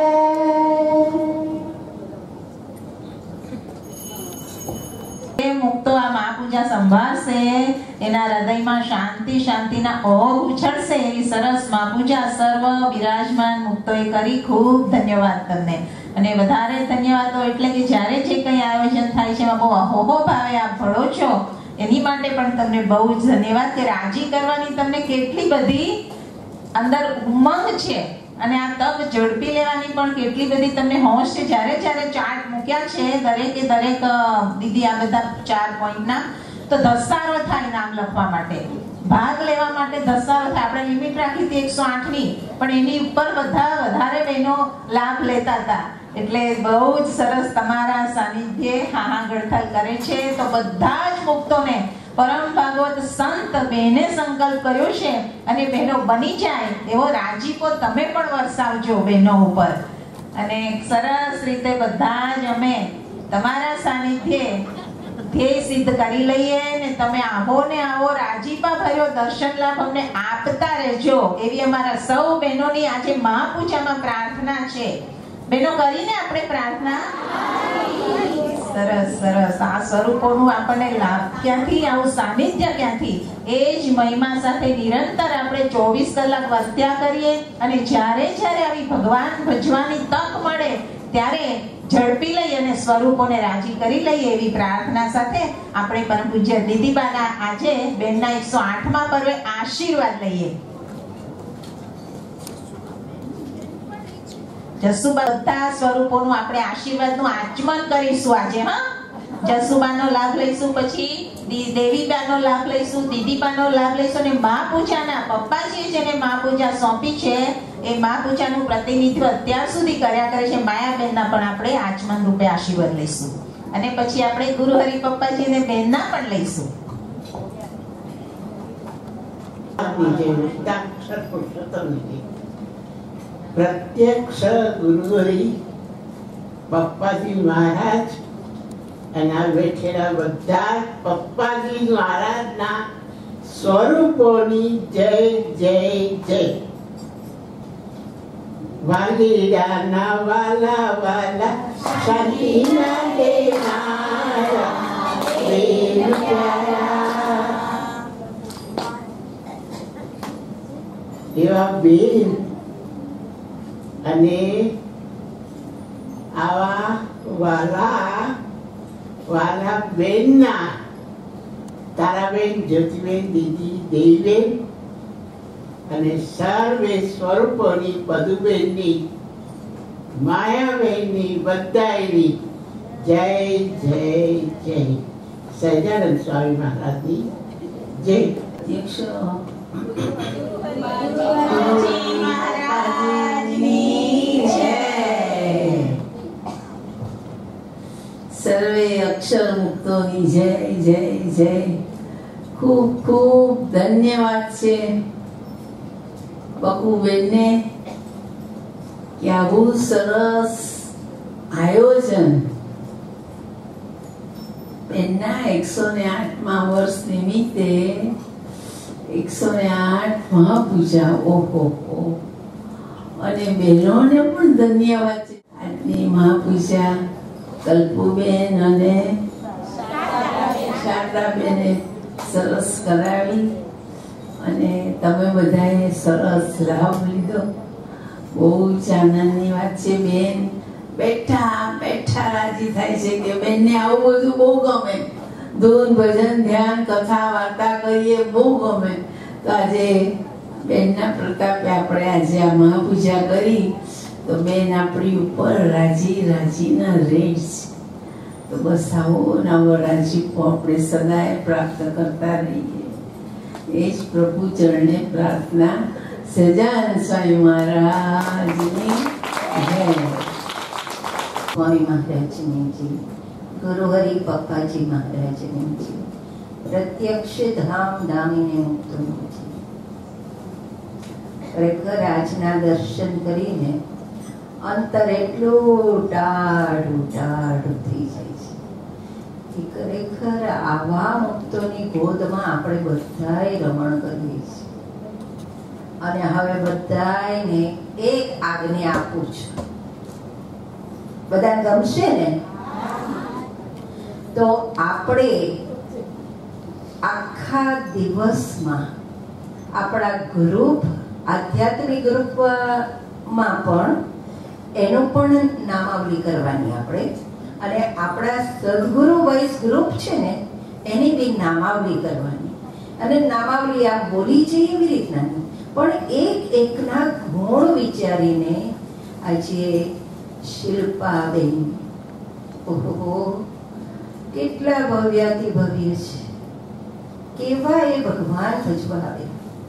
મુક્તો આ મહાપૂજા સંભાળશે, એના હૃદયમાં શાંતિ શાંતિના ઓર ઉછળશે એવી સરસ મહાપૂજા સર્વ બિરાજમાન મુક્તોએ કરી. ખૂબ ધન્યવાદ તમને. અને વધારે ધન્યવાદો એટલે કે જ્યારે જે કંઈ આયોજન થાય છે એમાં બહુ અહોહો ભાવે આપ ભળો છો, એની માટે પણ તમને બહુ જ ધન્યવાદ. કે રાજી કરવાની તમને કેટલી બધી અંદર ઉમંગ છે અને આ તક ઝડપી લેવાની પણ કેટલી બધી તમને હોશ છે. જ્યારે જ્યારે ચાર્ટ મૂક્યા છે દરેકે દરેક દીદી આ બધા ચાર પોઈન્ટના, તો ધસારો થાય નામ લખવા માટે, ભાગ લેવા માટે ધસારો થાય. આપણે લિમિટ રાખી હતી એકસો આઠ ની, પણ એની ઉપર બધા વધારે બહેનો લાભ લેતા હતા. એટલે બહુ જ સરસ તમારા સાનિધ્યે હાહા ગળથલ કરે છે. તો બધા જ મુક્તોને પરમ ભાગવત સંત બહેને સંકલ્પ કર્યો છે અને બહેનો બની જાય એવો રાજીપો તમે પણ વરસાવજો બહેનો ઉપર. અને સરસ રીતે બધા જ અમે તમારા સાનિધ્યે ધ્યેય સિદ્ધ કરી લઈએ ને તમે આવો ને આવો રાજીપા ભર્યો દર્શન લાભ અમને આપતા રહેજો એવી અમારા સૌ બહેનોની આજે મહાપૂજામાં પ્રાર્થના છે. બહેનો કરીને આપણે પ્રાર્થના. સરસ સરસ. આ સ્વરૂપોનું આપણને લાભ ક્યાંથી, આવું સાનિધ્ય ક્યાંથી? એ જ મહિમા સાથે નિરંતર આપણે ચોવીસ કલાક વર્ત્યા કરીએ અને જ્યારે જ્યારે આવી ભગવાન ભજવાની તક મળે ત્યારે ઝડપી લઈ અને સ્વરૂપોને રાજી કરી લઈએ એવી પ્રાર્થના સાથે આપણે પરમ પૂજ્ય દીદીબાના આજે બેનના એકસો આઠમા પર્વે આશીર્વાદ લઈએ. જસુબા બધા સ્વરૂપોનું આપણે આશીર્વાદનું આચમન કરીશું આજે. હા, જસુબાનો લાભ લઈશું, પછી દેવીબાનો લાભ લઈશું, દીદીબાનો લાભ લઈશું અને મહાપૂજાના પપ્પાજીએ જેને મહાપૂજા સોંપી છે એ મહાપૂજાનું પ્રતિનિધિત્વ અત્યાર સુધી કર્યા કરે છે માયાબેનના પણ આપણે આચમન રૂપે આશીર્વાદ લઈશું. અને પછી આપણે ગુરુ હરિ પપ્પાજી અને બેનના પણ લઈશું. પ્રત્યક્ષ ગુરુહરિ પપ્પાજી મહારાજ અને આ બેઠેલા બધા પપ્પાજી મહારાજના સ્વરૂપોની જય જય જય. વાલીડાના વાલા વાલા શરીના દેનારા પ્રેમ પ્યારા. એવા બેન અને આવા વાલા વાલા બેનના તારાબેન, જ્યોતિબેન, દીદી, દેવીબેન અને સર્વે સ્વરૂપોની પદુબેનની, માયાબેનની બધાયની જય જય જય. સહજાનંદ સ્વામી મહારાજની જય. અધ્યક્ષ સર્વે અક્ષર મુક્તોની જય જય જય. ખૂબ ખૂબ ધન્યવાદ છે બકુબેનને કે આવું સરસ આયોજન એના એકસો ને આઠમા વર્ષ નિમિત્તે એકસો ને આઠ મહાપૂજા. ઓહો હો. અને બહેનોને પણ ધન્યવાદ છે. આજની મહાપૂજા કલ્પુબેન અને શારદાબેને સરસ કરાવી અને તમે બધાએ સરસ લાભ લીધો. બહુ જ આનંદની વાત છે. બેન બેઠા બેઠા રાજી થાય છે કે બેનને આવું બધું બહુ ગમે. ધૂન ભજન ધ્યાન કથા વાર્તા કરીએ બહુ ગમે. તો આજે બેનના પ્રતાપે આપણે આજે આ મહાપૂજા કરી તો બેન આપણી ઉપર રાજી રાજીના રેડ છે. તો બસ આવો નવો રાજીપો આપણે સદાય પ્રાપ્ત કરતા રહીએ એ જ પ્રભુ ચરણે પ્રાર્થના. સહજાનંદ સ્વામી મહારાજની જય. સ્વામી મહારાજની જી, ગુરુ હરિ પપ્પાજી મહારાજની જી, પ્રત્યક્ષ ધામ ધામીને મુક્તનું જી. ખરેખર આજના દર્શન કરીને અંતર એટલું ટાઢું ટાઢું થઈ જાય છે કે ખરેખર આવા મુક્તોની ગોદમાં આપણે બધાય રમણ કરીએ છીએ. અને હવે બધાયને એક આજ્ઞા આપું છું. બધાને ગમશે ને? તો આપણે આખા દિવસમાં આપણા ગ્રુપ, આધ્યાત્મિક ગ્રુપમાં પણ એનું પણ નામાવલી કરવાની આપણે, અને આપણા સદગુરુ વાઇઝ ગ્રુપ છે ને એની બી નામાવલી કરવાની. અને નામાવલી આમ બોલી છે એવી રીતના નહીં, પણ એક એકના ગુણ વિચારીને આજે શિલ્પાબેન, ઓહો કેટલા ભવ્યાથી ભવ્ય છે, કેવા એ ભગવાન ભજવાવે,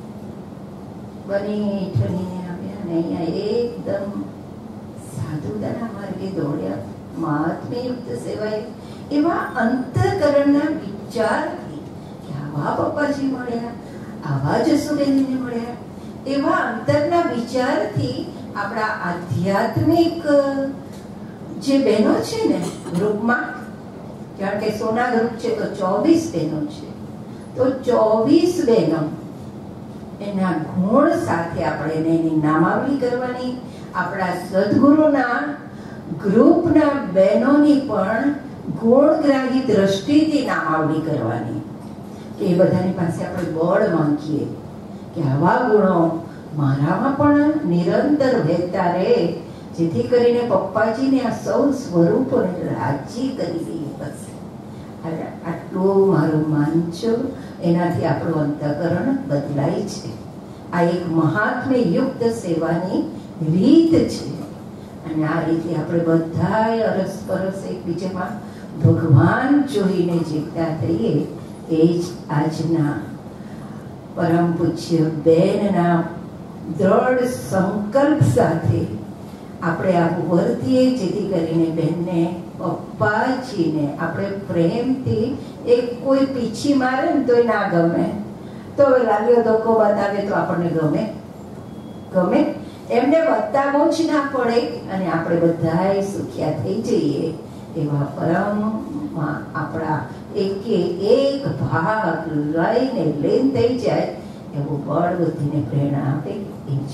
બની ઠરીને આવ્યા ને અહીંયા એકદમ સાધુતાના માર્ગે દોડ્યા, મહાત્મ્યયુક્ત સેવાય એવા અંતઃકરણના વિચારથી કે આવા પપ્પાજી મળ્યા, આવા જસુબેનને મળ્યા, એવા અંતરના વિચારથી આપણા આધ્યાત્મિક જે બહેનો છે ને ગ્રુપમાં, કારણ કે સોના ગ્રુપ છે તો ચોવીસ બહેનો છે, તો ચોવીસ બહેનો એના ગુણ સાથે આપણે એની નામાવલી કરવાની. આપણા સદગુરુના ગ્રુપના બહેનોની પણ ગુણગ્રાહી દ્રષ્ટિથી નામાવલી કરવાની, કે એ બધાની પાસે આપણે બળ માંગીએ કે આવા ગુણો મારામાં પણ નિરંતર વહેતા રહે, જેથી કરીને પપ્પાજીને આ સૌ સ્વરૂપોને રાજી કરી દઈએ. બસ આટલું મારું માનજો, એનાથી આપણું અંતઃકરણ બદલાય છે. આ એક મહાત્મ્ય યુક્ત સેવાની રીત છે. અને આ રીતે આપણે બધાય અરસપરસ એકબીજામાં ભગવાન જોઈને જીવતા થઈએ. એ જ આજના પરમ પૂજ્ય બેનના દ્રઢ સંકલ્પ સાથે આપણે આ વર્તીએ, જેથી કરીને બેનને, પપ્પાજીને આપણે પ્રેમથી, એક કોઈ પીછી મારે ને તોય ના ગમે, તો લાગ્યો ધોકો બતાવે તો આપણને ગમે ગમે એમને બતાવવું જ ના પડે, અને આપણે બધાય સુખિયા થઈ જઈએ એવા પરમ આપણા એકે એક ભાગ લઈને લીન થઈ જાય એવું બળ બુદ્ધિને પ્રેરણા આપે. એ જ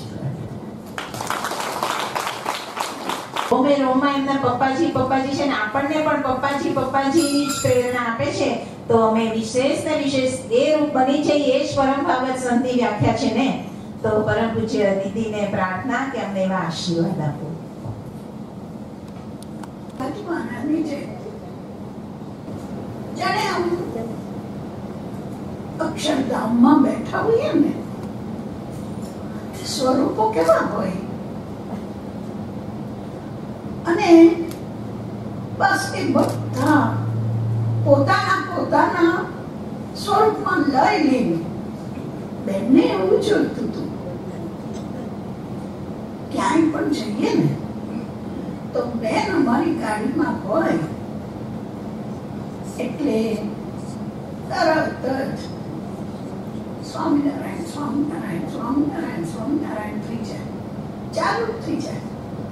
ઓમે રોમા એમના પપ્પાજી પપ્પાજી છે ને આપણને પણ પપ્પાજી પપ્પાજી જ પ્રેરણા આપે છે. તો અમે વિશેષ ને વિશેષ એ રૂપ બની જઈએ, એ જ પરમ ભાગવત સંતની વ્યાખ્યા છે ને. તો પરમ પૂજ્ય દીદીને પ્રાર્થના કે અમને એવા આશીર્વાદ આપો. જાણે આમ અક્ષરધામમાં બેઠા હોઈએ ને, સ્વરૂપો કેવા હોય, અને બસ એ બધા પોતાના પોતાના સ્વરૂપમાં લઈ લઈને બેનને એવું જોઈતું હતું. ક્યાંય પણ જઈએ ને તો બેન અમારી ગાડીમાં હોય એટલે તરત જ સ્વામિનારાયણ સ્વામિનારાયણ સ્વામિનારાયણ સ્વામિનારાયણ થઈ જાય, ચાલુ થઈ જાય.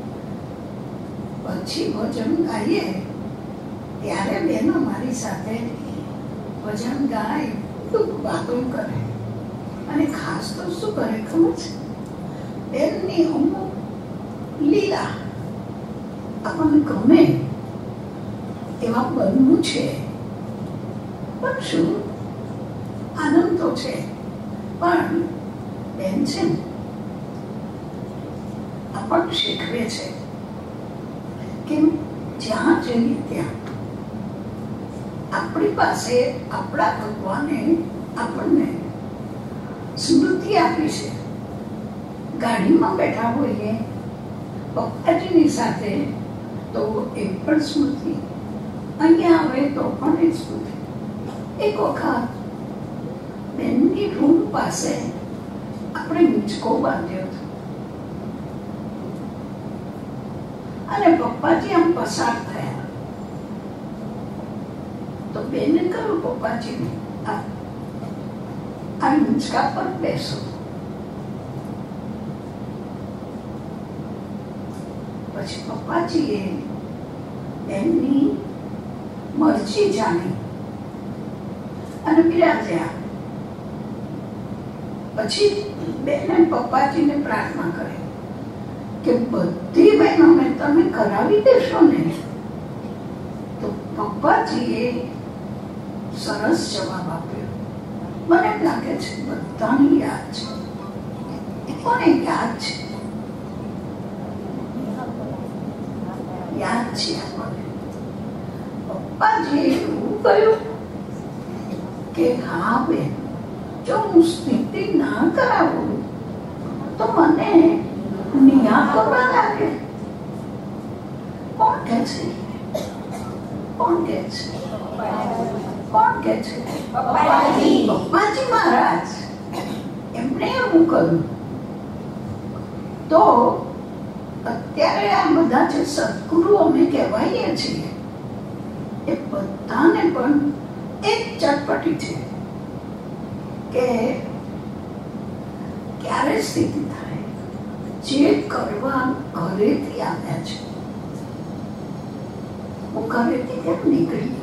પછી ભજન ગાઈએ ત્યારે બેનો મારી સાથે ભજન ગાય, વાતો કરે, અને ખાસ તો શું કરે ખબર છે, બેનની અમુક લીલા આપણને ગમે એવા બનવું છે. પણ શું આનંદ તો છે, પણ બેન છે ને આપણને શીખવે છે કે જ્યાં જઈએ ત્યાં આપણી પાસે આપણા ભગવાને આપણને સ્મૃતિ આપી છે. ગાડીમાં બેઠા હોઈએ પપ્પાજીની સાથે તો એ પણ સ્મૃતિ, અહીંયા આવે તો પણ એ સ્મૃતિ. એક વખત બેનની રૂમ પાસે આપણે હિંચકો બાંધ્યો હતો, અને પપ્પાજી આમ પસાર થયા તો બેને કહ્યું પપ્પાજીને, આ હિંચકા પર બેસો. પછી પપ્પાજીએ બેનની મરજી જાણી અને બિરાજ્યા. પછી બેને પપ્પાજીને પ્રાર્થના કરી કે બધી બહેનોને તમે કરાવી દેશો ને? તો પપ્પાજીએ સરસ જવાબ આપ્યો. મને એમ લાગે છે બધાને યાદ છે. કોને યાદ છે? યાદ છે આપણને. પપ્પાજીએ એવું કહ્યું કે હા બેન, જો હું સ્થિતિ ના કરાવું તો મને નિયા કરવા લાગે. કોણ કે છે? કોણ કે છે? કોણ કે છે? પપ્પાજી. પપ્પાજી મહારાજ એમણે એવું કહ્યું. તો અત્યારે આ બધા જે સદગુરુ અમે કહેવાઈએ છીએ એ બધાને પણ એક ચટપટી છે કે ક્યારે સ્થિતિ થાય જે કરવા ઘરેથી આવ્યા છે. હું ઘરેથી કેમ નીકળી?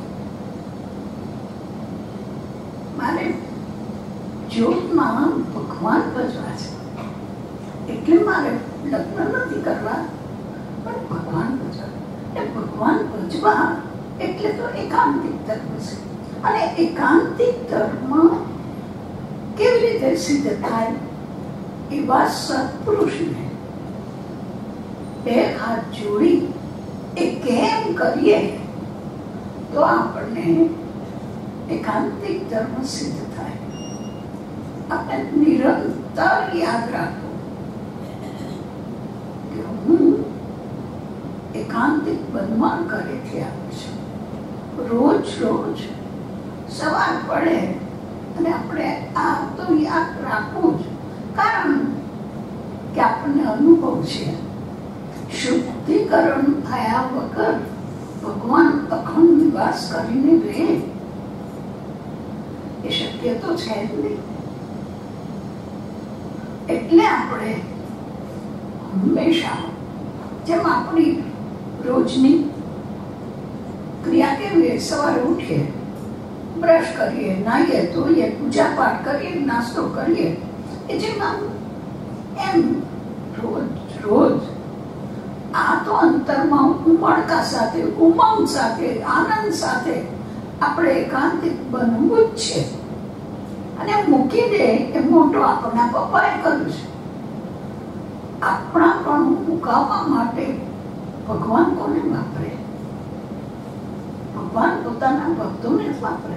મારે જ્યોતમાં ભગવાન ભજવા છે, એટલે મારે લગ્ન નથી કરવા, પણ ભગવાન ભજવા. એ ભગવાન ભજવા એટલે તો એકાંતિક ધર્મ છે. અને એકાંતિક ધર્મ કેવી રીતે સિદ્ધ થાય? એવા સત્પુરુષને બે હાથ જોડી એ કેમ કરીએ તો આપણને એકાંતિક ધર્મ સિદ્ધ થાય. આપણે નિરંતર યાદ રાખો કે હું એકાંતિક બનવા ઘરેથી આવું છું. રોજ રોજ સવાર પડે અને આપણે આ તો યાદ રાખવું જ, કારણ કે આપણને અનુભવ છે શુદ્ધિકરણ થયા વગર ભગવાન અખંડ નિવાસ કરીને રહે એ શક્ય તો છે જ નહીં. એટલે આપણે હંમેશા જેમ આપણી રોજની ક્રિયા કેવી, સવારે ઉઠીએ, બ્રશ કરીએ, નાહીએ ધોઈએ, પૂજા પાઠ કરીએ, નાસ્તો કરીએ, એ જેમ એમ રોજ રોજ આ તો અંતરમાં ઉમળકા સાથે, ઉમંગ સાથે, આનંદ સાથે આપણે એકાંતિક બનવું જ છે. અને મૂકી દે એ મોટો આપણા પપ્પાએ કર્યું છે. આપણા પણ મુકાવવા માટે ભગવાન કોને વાપરે? ભગવાન પોતાના ભક્તોને જ વાપરે.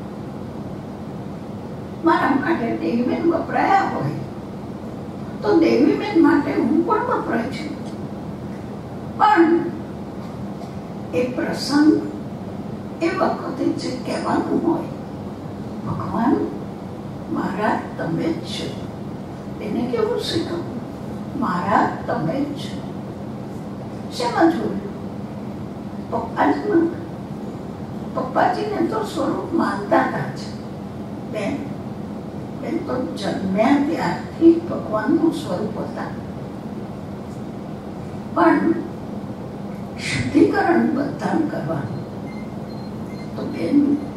મારા માટે દેવીબેન વપરાયા હોય તો દેવીબેન માટે હું પણ વપરાય છું. પણ એ પ્રસંગ એ વખતે જે કહેવાનું હોય, ભગવાન મારા તમે જ છો, એને કેવું શીખવું? મારા તમે જ છો. શેમાં જોયું? પપ્પાજીમાં. પપ્પાજીને તો સ્વરૂપ માનતા હતા જ. બેન બેન તો જન્મ્યા ત્યારથી ભગવાનનું સ્વરૂપ હતા. પણ શુદ્ધિકરણ બધા કરવાનું તો બેન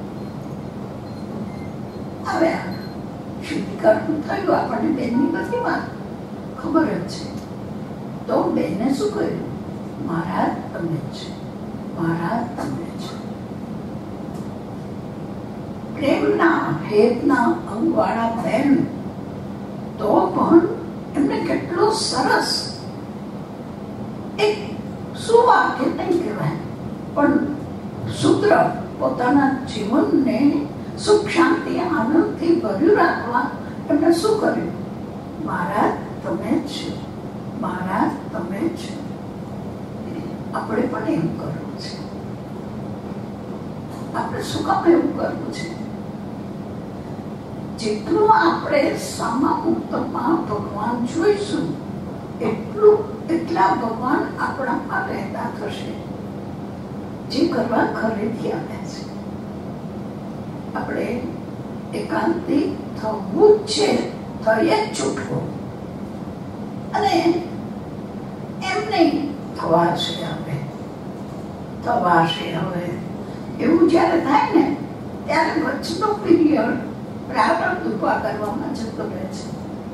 આવ્યા, શુદ્ધિકરણ થયું, આપણને બેનની બધી વાત ખબર જ છે. તો બેને શું કહ્યું? મારા તમે છે, મારા તમે છે. પ્રેમના ભેદના અંગવાળા બેન તો પણ એમને કેટલો સરસ એક શું વાક્ય નહીં કહેવાય પણ સૂત્ર પોતાના જીવનને સુખ શાંતિ આનંદથી ભર્યું રાખવા એમને શું કર્યું? મારા તમે જ છો, મારા તમે જ છો. આપણે પણ એવું કરવું છે. આપણે શું કામ એવું કરવું છે? જેટલું આપણે સામામુક્તમાં ભગવાન જોઈશું એટલું એટલા ભગવાન આપણામાં રહેતા થશે. જે કરવા ઘરેથી આવ્યા છે આપણે એકાંતિક થવું જ છે, થઈએ જ છૂટવું. અને એમ નહીં થવાશે, હવે થવાશે, હવે એવું જ્યારે થાય ને ત્યારે વચનો પીરિયડ પ્રારંભ ઉભા કરવામાં જતો રહે છે.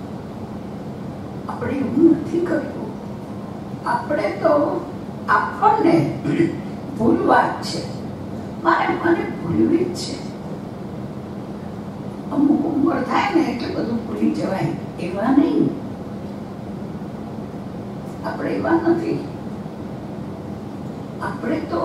આપણે એવું નથી કરવું. આપણે તો આપણને ભૂલવા જ છે. મારે મને ભૂલવી જ છે. અમુક ઉંમર થાય ને એટલે બધું ભૂલી જવાય એવા નહીં. આપણે એવા નથી. આપણે તો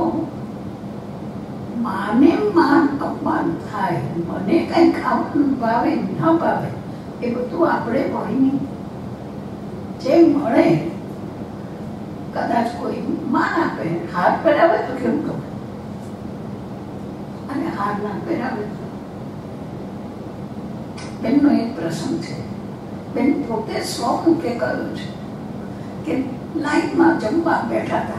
માને માન અપમાન થાય, મને કઈ ખાવાનું ભાવે ન ભાવે એ બધું આપણે હોય નહીં. જે મળે, કદાચ કોઈ માન આપે, હાર પહેરાવે તો કેવું ગમે, અને હાર ના પહેરાવે તો. બેનનો એક પ્રસંગ છે. બેન પોતે સ્વમુખે કહ્યું છે કે લાઈનમાં જમવા બેઠા હતા.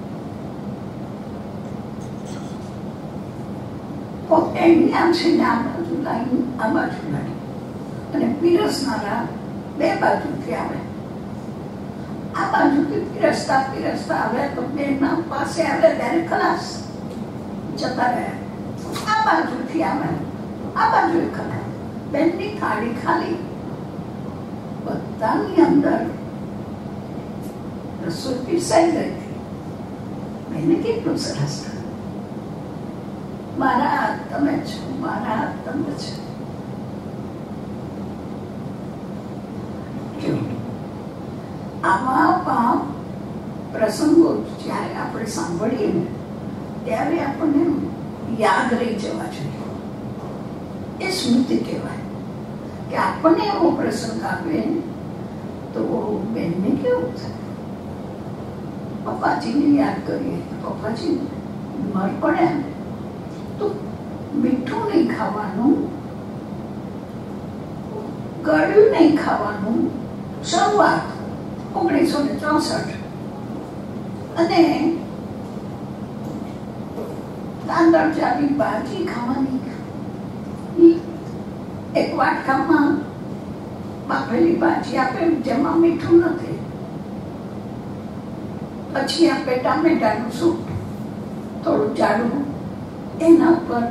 પોતે અહીંયા છે ને આ બાજુ લાઈન, આ બાજુ લાઈન, અને પીરસનારા બે બાજુથી આવે. આ બાજુથી પીરસતા પીરસતા આવે તો બેનના પાસે આવે ત્યારે ખલાસ જતા રહ્યા. આ બાજુથી આવે, આ બાજુ ખલાસ. બેનની થાળી ખાલી. બધાની અંદર રસોઈ પીરસાઈ ગઈ હતી. બેને કેટલું સરસ કર્યું. મારા હાથ તમે છો, મારા હાથ તમે છો. આવા પ્રસંગો જ્યારે આપણે સાંભળીએ ને ત્યારે આપણને યાદ રહી જવા જોઈએ. એ સ્મૃતિ કહેવાય કે આપણને એવો પ્રસંગ આવે તો બેનને કેવું થાય. પપ્પાજીને યાદ કરીએ, પપ્પાજી મર પડ્યા તો મીઠું નહીં ખાવાનું, ગળ્યું નહીં ખાવાનું. શરૂઆત ઓગણીસો ને ચોસઠ અને તાંદળજાની ભાજી ખાવાની. એક વાટકામાં બાફેલી ભાજી આપે જેમાં મીઠું નથી. પછી આપે ટામેટાનું સૂપ થોડું જાડું, એના ઉપર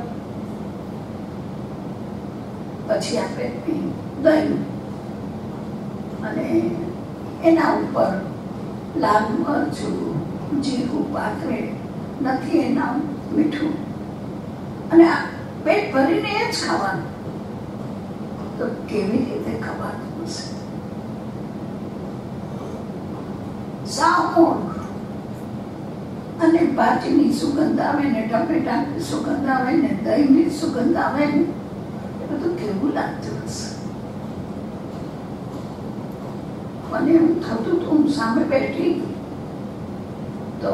પછી આપે દહીં અને એના ઉપર લાલ મરચું, જીરું, પાથરે નથી એના મીઠું, અને આ પેટ ભરીને એ જ ખાવાનું. તો કેવી રીતે ખવાતું હશે? સાવ અને ભાજીની સુગંધ આવે ને, ટમેટાની સુગંધ આવે ને, દહીંની સુગંધ આવે ને, એ બધું કેવું લાગતું હશે? મને એમ થતું હતું, હું સામે બેઠી તો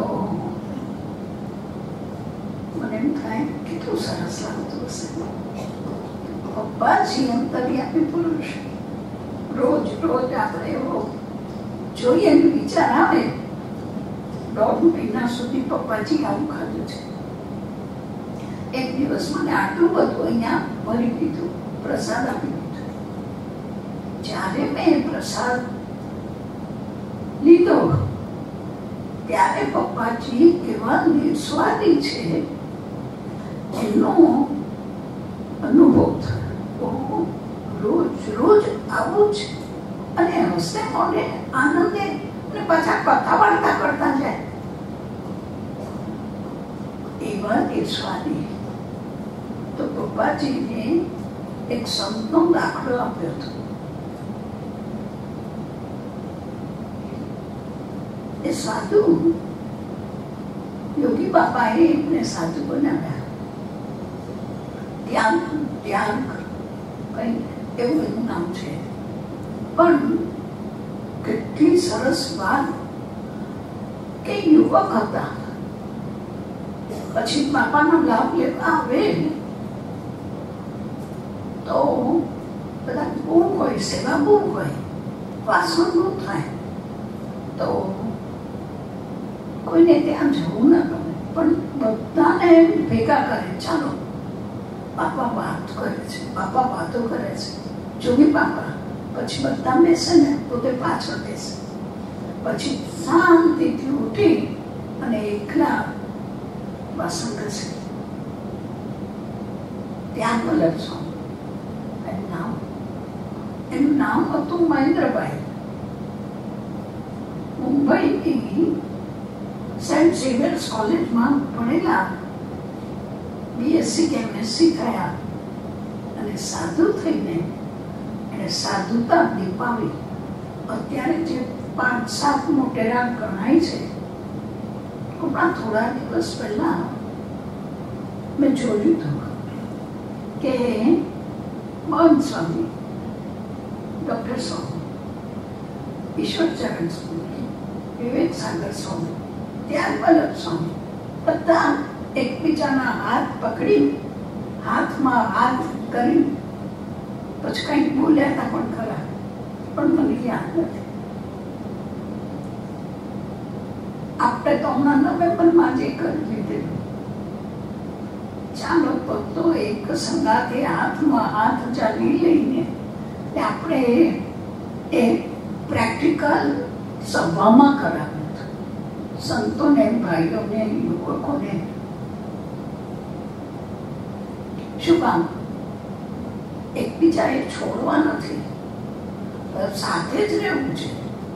મને એમ થાય કેટલું સરસ લાગતું હશે. પપ્પાજી અંતર્યામી પુરુષ. રોજ રોજ આપણે એવો જોઈએ ને વિચાર આવે. દોઢ મહિના સુધી પપ્પાજી આવું ખાધું છે. એક દિવસ મને આટલું બધું અહીંયા ભરી દીધું, પ્રસાદ આપી દીધો. જ્યારે મેં પ્રસાદ લીધો ત્યારે પપ્પાજી કેવા નિસ્વાદી છે એનો અનુભવ થયો. રોજ રોજ આવું છે અને હસતે મોઢે આનંદે અને પાછા કથા વાર્તા કરતા જાય. એવા નિસ્વાદી. તો પપ્પાજીને એક સંતનો દાખલો આપ્યો હતો. એ સાધુ યોગી બાપાએ એમને સાધુ બનાવ્યા. ત્યાગ ત્યાગ કઈ એવું એનું નામ છે. પણ કેટલી સરસ વાત કે યુવક હતા, પછી બાપાનો લાભ લેવા આવે તો બધા બહુ હોય, સેવા બહુ હોય, વાસણ બહુ થાય, તો કોઈને ત્યાં જવું ના ગમે. પણ બધાને ભેગા કરે, ચાલો બાપા વાત કરે છે, બાપા વાતો કરે છે, જોગી બાપા. પછી બધા બેસે ને પોતે પાછળ બેસે. પછી શાંતિથી ઉઠી અને એકલા વાસણ ઘસે. ત્યાગવલ્લભ સ્વામી. એનું નામ એનું નામ હતું મહેન્દ્રભાઈ. મુંબઈની સેન્ટ ઝેવિયર્સ કોલેજમાં ભણેલા, બીએસસી કે એમએસસી થયા અને સાધુ થઈને એને સાધુતા દીપાવી. અત્યારે જે પાંચ સાત મોટેરા ગણાય છે, હમણાં થોડા દિવસ પહેલા મેં જોયું હતું કે મહંત સ્વામી, ડોક્ટર સ્વામી, ઈશ્વરચરણ સ્વામી, વિવેક સાગર સ્વામી, ત્યાગવલ્લભ સ્વામી બધા એકબીજાના હાથ પકડી, હાથમાં હાથ કરી પછી કંઈક બોલ્યા હતા પણ ખરા, પણ મને યાદ નથી. આપણે તો હમણાં નવેમ્બરમાં જે કરી લીધેલું, ચાલો ભક્તો એક સંગાથે હાથમાં હાથ ચાલી લઈને આપણે એ પ્રેક્ટિકલ સભામાં કરાવ્યું હતું. સંતોને, ભાઈઓને, યુવકોને. શું કામ? એકબીજાએ છોડવા નથી, સાથે જ રહેવું છે.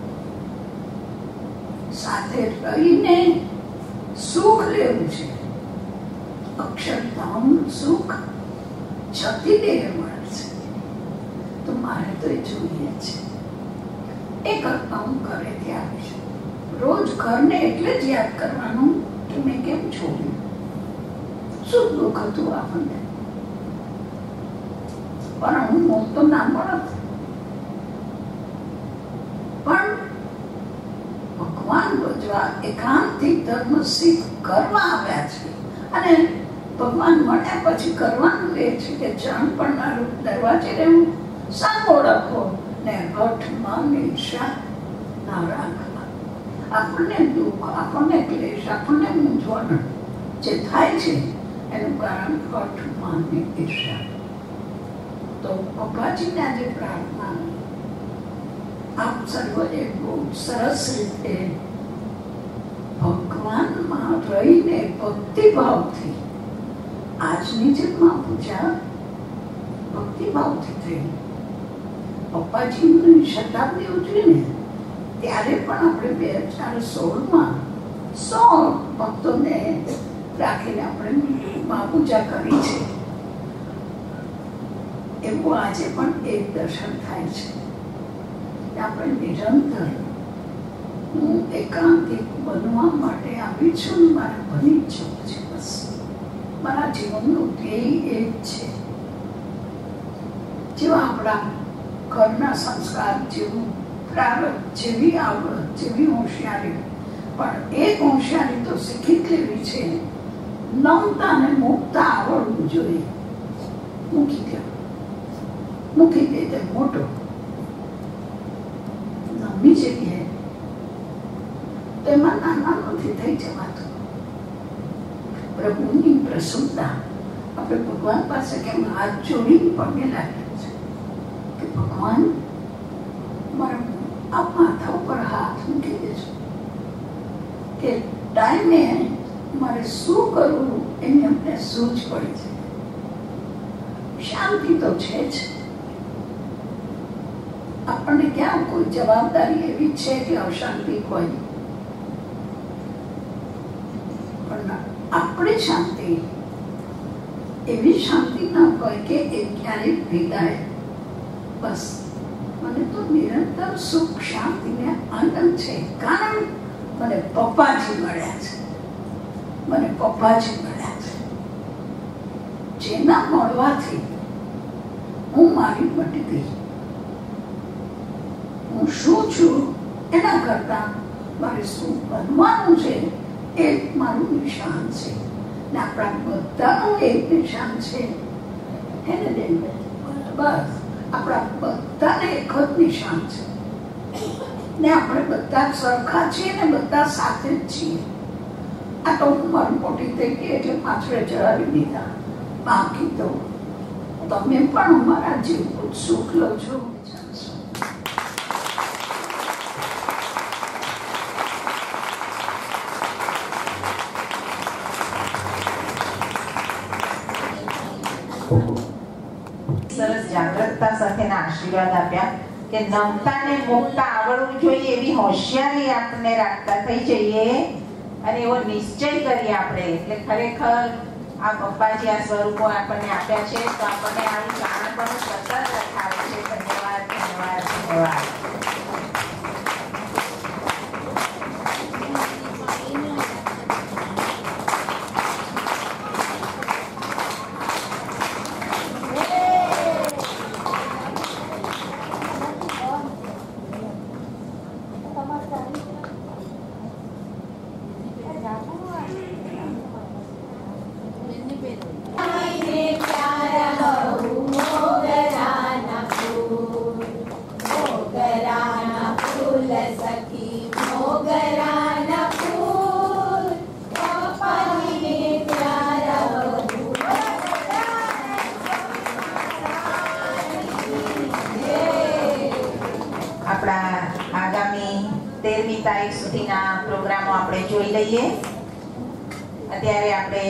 સાથે રહીને સુખ લેવું છે. અક્ષરધામ સુખ છતી દેહ મળે છે. તો મારે તો એ જોઈએ છે. એ કરતા હું ઘરેથી આવી છું. રોજ ઘરને એટલે જ યાદ કરવાનું કે મેં કેમ છોડ્યું, શું દુઃખ હતું આપણને. પણ હું મોટો ના મળત, પણ ભગવાન ભજવા એકાંતિક ધર્મ સિદ્ધ કરવા આવ્યા છે. અને ભગવાન મળ્યા પછી કરવાનું એ છે કે જાણ પણ દરવાજે રહેવું, સામો રાખો ને હઠમાં નિશા ના રાખવા. આપણને દુઃખ, આપણને ક્લેશ, આપણને મૂંઝવણ જે થાય છે એનું કારણ હઠમાં નિશા. તો પપ્પાજીને આજે પ્રાર્થના, આપ સર્વએ બહુ સરસ રીતે ભગવાનમાં રહીને ભક્તિભાવથી, આજની જે મા પૂજા ભક્તિભાવથી થઈ. પપ્પાજીની શતાબ્દી ઉજવીને ત્યારે પણ આપણે બે હજાર સોળમાં સો ભક્તોને રાખીને આપણે મા પૂજા કરી છે. એવું આજે પણ એક દર્શન થાય છે. આપણે નિરંતર હું એકાંતિક બનવા માટે આવી છું, મારે બની જ જવું છે. બસ મારા જીવનનું ધ્યેય એ જ છે. જેવા આપણા ઘરના સંસ્કાર, જેવું પ્રારબ્ધ, જેવી આવડત, જેવી હોશિયારી, પણ એક હોશિયારી તો શીખી જ લેવી છે. નમતા ને મુકતા આવડવું જોઈએ. મૂકી દે મૂકી દે તે મોટો નમી જગ્યાએ તેમાં નાના નથી થઈ જવાતું. પ્રભુની પ્રસન્નતા આપણે ભગવાન પાસે કેમ હાથ જોડીને પગે લાગ્યા છે કે ભગવાન મારા આ માથા ઉપર હાથ મૂકી દેજો કે ટાઈમે મારે શું કરવું એની અમને સૂઝ પડી છે. શાંતિ તો છે જ. આપણને ક્યાં કોઈ જવાબદારી એવી છે કે અશાંતિ હોય, પણ આપણી શાંતિ એવી શાંતિ ના હોય કે એ ક્યારેક ભેદાય. બસ મને તો નિરંતર સુખ, શાંતિ ને આનંદ છે. કારણ મને પપ્પાજી મળ્યા છે. મને પપ્પાજી મળ્યા છે, જેના મળવાથી હું મારી મટી ગઈ. હું શું છું એના કરતા મારે શું બનવાનું છે એ મારું નિશાન છે. ને આપણા બધાનું એક નિશાન છે. એને બસ આપણા બધાને એક જ નિશાન છે. ને આપણે બધા સરખા છીએ ને બધા સાથે જ છીએ. આ તો હું મારી મોટી થઈ ગઈ એટલે પાછળ ચડાવી દીધા. બાકી તો તમે પણ અમારા જેવું સુખ લો છો. Thank you. આશીર્વાદ આપ્યા કે નમતા ને મુકતા આવડવું જોઈએ, એવી હોશિયારી આપણે રાખતા થઈ જઈએ અને એવો નિશ્ચય કરીએ આપણે. એટલે ખરેખર આ પપ્પાજી આ સ્વરૂપો આપણને આપ્યા છે તો આપણને આવી જાણ પણ સતત રખાવે છે. ધન્યવાદ, ધન્યવાદ, ધન્યવાદ. તેરમી તારીખ સુધીના પ્રોગ્રામો આપણે જોઈ લઈએ. અત્યારે આપણે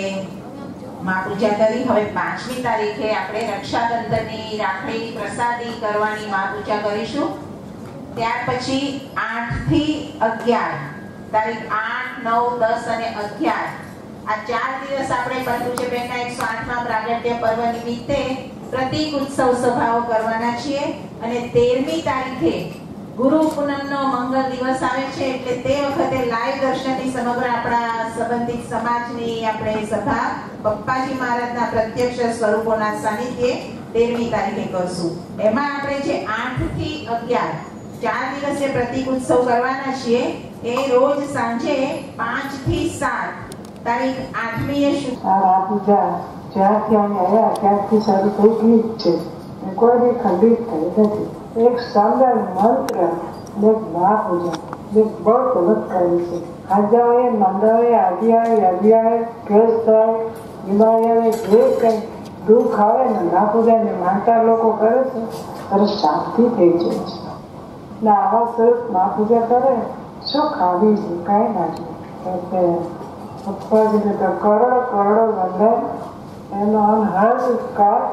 મા પૂજા કરી. હવે પાંચમી તારીખે આપણે રક્ષાબંધનની રાખડી પ્રસાદી કરવાની મા પૂજા કરીશું. ત્યાર પછી આઠ થી અગિયાર તારીખ આઠ, નવ, દસ અને અગિયાર આ ચાર દિવસ આપણે બંધુજબેનના એકસો આઠમા પ્રાગટ્ય પર્વ નિમિત્તે પ્રતિક ઉત્સવ સભાઓ કરવાના છીએ. અને તેરમી તારીખે ગુરુ પૂનમનો મંગળ દિવસ આવે છે એટલે તે વખતે લાઈવ દર્શનની સમગ્ર આપણા સંબંધિત સમાજની આપણે સભા પપ્પાજી મહારાજના પ્રત્યક્ષ સ્વરૂપોના સાનિધ્યે તેરમી તારીખે કરશું. એમાં આપણે જે આઠ થી અગિયાર ચાર દિવસે પ્રતિક ઉત્સવ કરવાના છીએ એ રોજ સાંજે પાંચ થી સાત તારીખ આઠમી એ શું આ પૂજા જ્યાંથી અમે આવ્યા ત્યાંથી શરૂ થઈ ગઈ છે. કોઈ બી ખંડિત થઈ નથી. એક શાનદાર મંત્ર ને મા પૂજા જે બહુ ચમત્કારી છે. આજાએ મંદાએ આદિયાએ યાદિયાએ કેસ થાય બીમારીઓને જે કંઈ દુઃખ આવે ને મા પૂજાને માનતા લોકો કરે છે ત્યારે શાંતિ થઈ જાય છે. ને આવા સ્વરૂપ મા પૂજા કરે શું ખાવી છે કાંઈ ના છે. એટલે પપ્પાજીને તો કરોડો કરોડો વંદન. એનો અનહદ ઉપકાર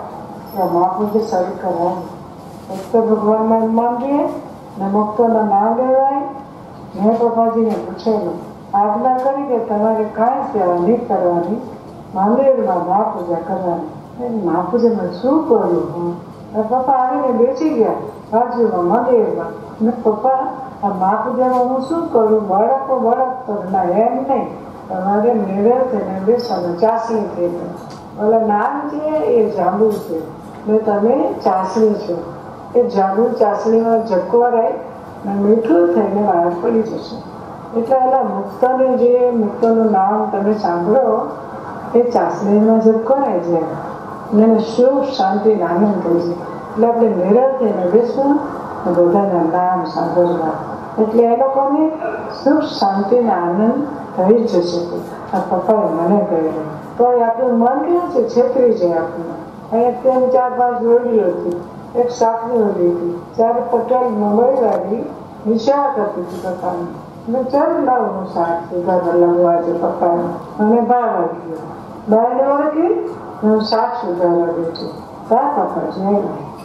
મા પૂજા શરૂ કરાય. એક તો ભગવાનના માંગીએ ને મુક્તોના નામ લેવાય. મેં પપ્પાજીને પૂછેલું આજ્ઞા કરી કે તમારે કાંઈ સેવા નહીં કરવાની, મંદિરમાં મા પૂજા કરવાની. મા પૂજામાં શું કર્યું? પપ્પા આવીને બેસી ગયા બાજુમાં મંદિરમાં. ને પપ્પા આ મા પૂજામાં હું શું કરું? બળકો બળક તો ના એમ નહીં, તમારે મેળવ થઈને બેસવાનું. ચાસણી થઈ ગઈ. ઓલા નામ છે એ જાંબુ છે ને તમે ચાસણી છો. એ જાંબુ ચાસણીમાં ઝટકો રહે ને મીઠું થઈને બહાર પડી જશે. એટલે એના મુક્તનું જે મુક્તનું નામ તમે સાંભળો એ ચાસણીમાં ઝટકો રહે છે ને સુખ શાંતિ આનંદ થઈ છે. એટલે આપણે મેળવ થઈને બેસવું ને બધાના નામ સાંભળવા. એટલે એ લોકોને સુખ શાંતિ ને આનંદ થઈ જશે. આ પપ્પાએ મને કહેલું તો આપણું મન કેવું છે છેતરી જાય આપણને. અહીંયા ત્રણ ચાર પાંચ જોડી હતી. એક શાકની ઓલી હતી. ત્યારે પટેલ મુંબઈવાળી વિચાર કરતી હતી પપ્પાને. મેં ચાલ લાવનું શાક સુધાર લાવવા છે પપ્પાને. અને બાર વાગ્યો બારને વાગી હું શાક સુધારવા દઉં છું. તા પપ્પા જાય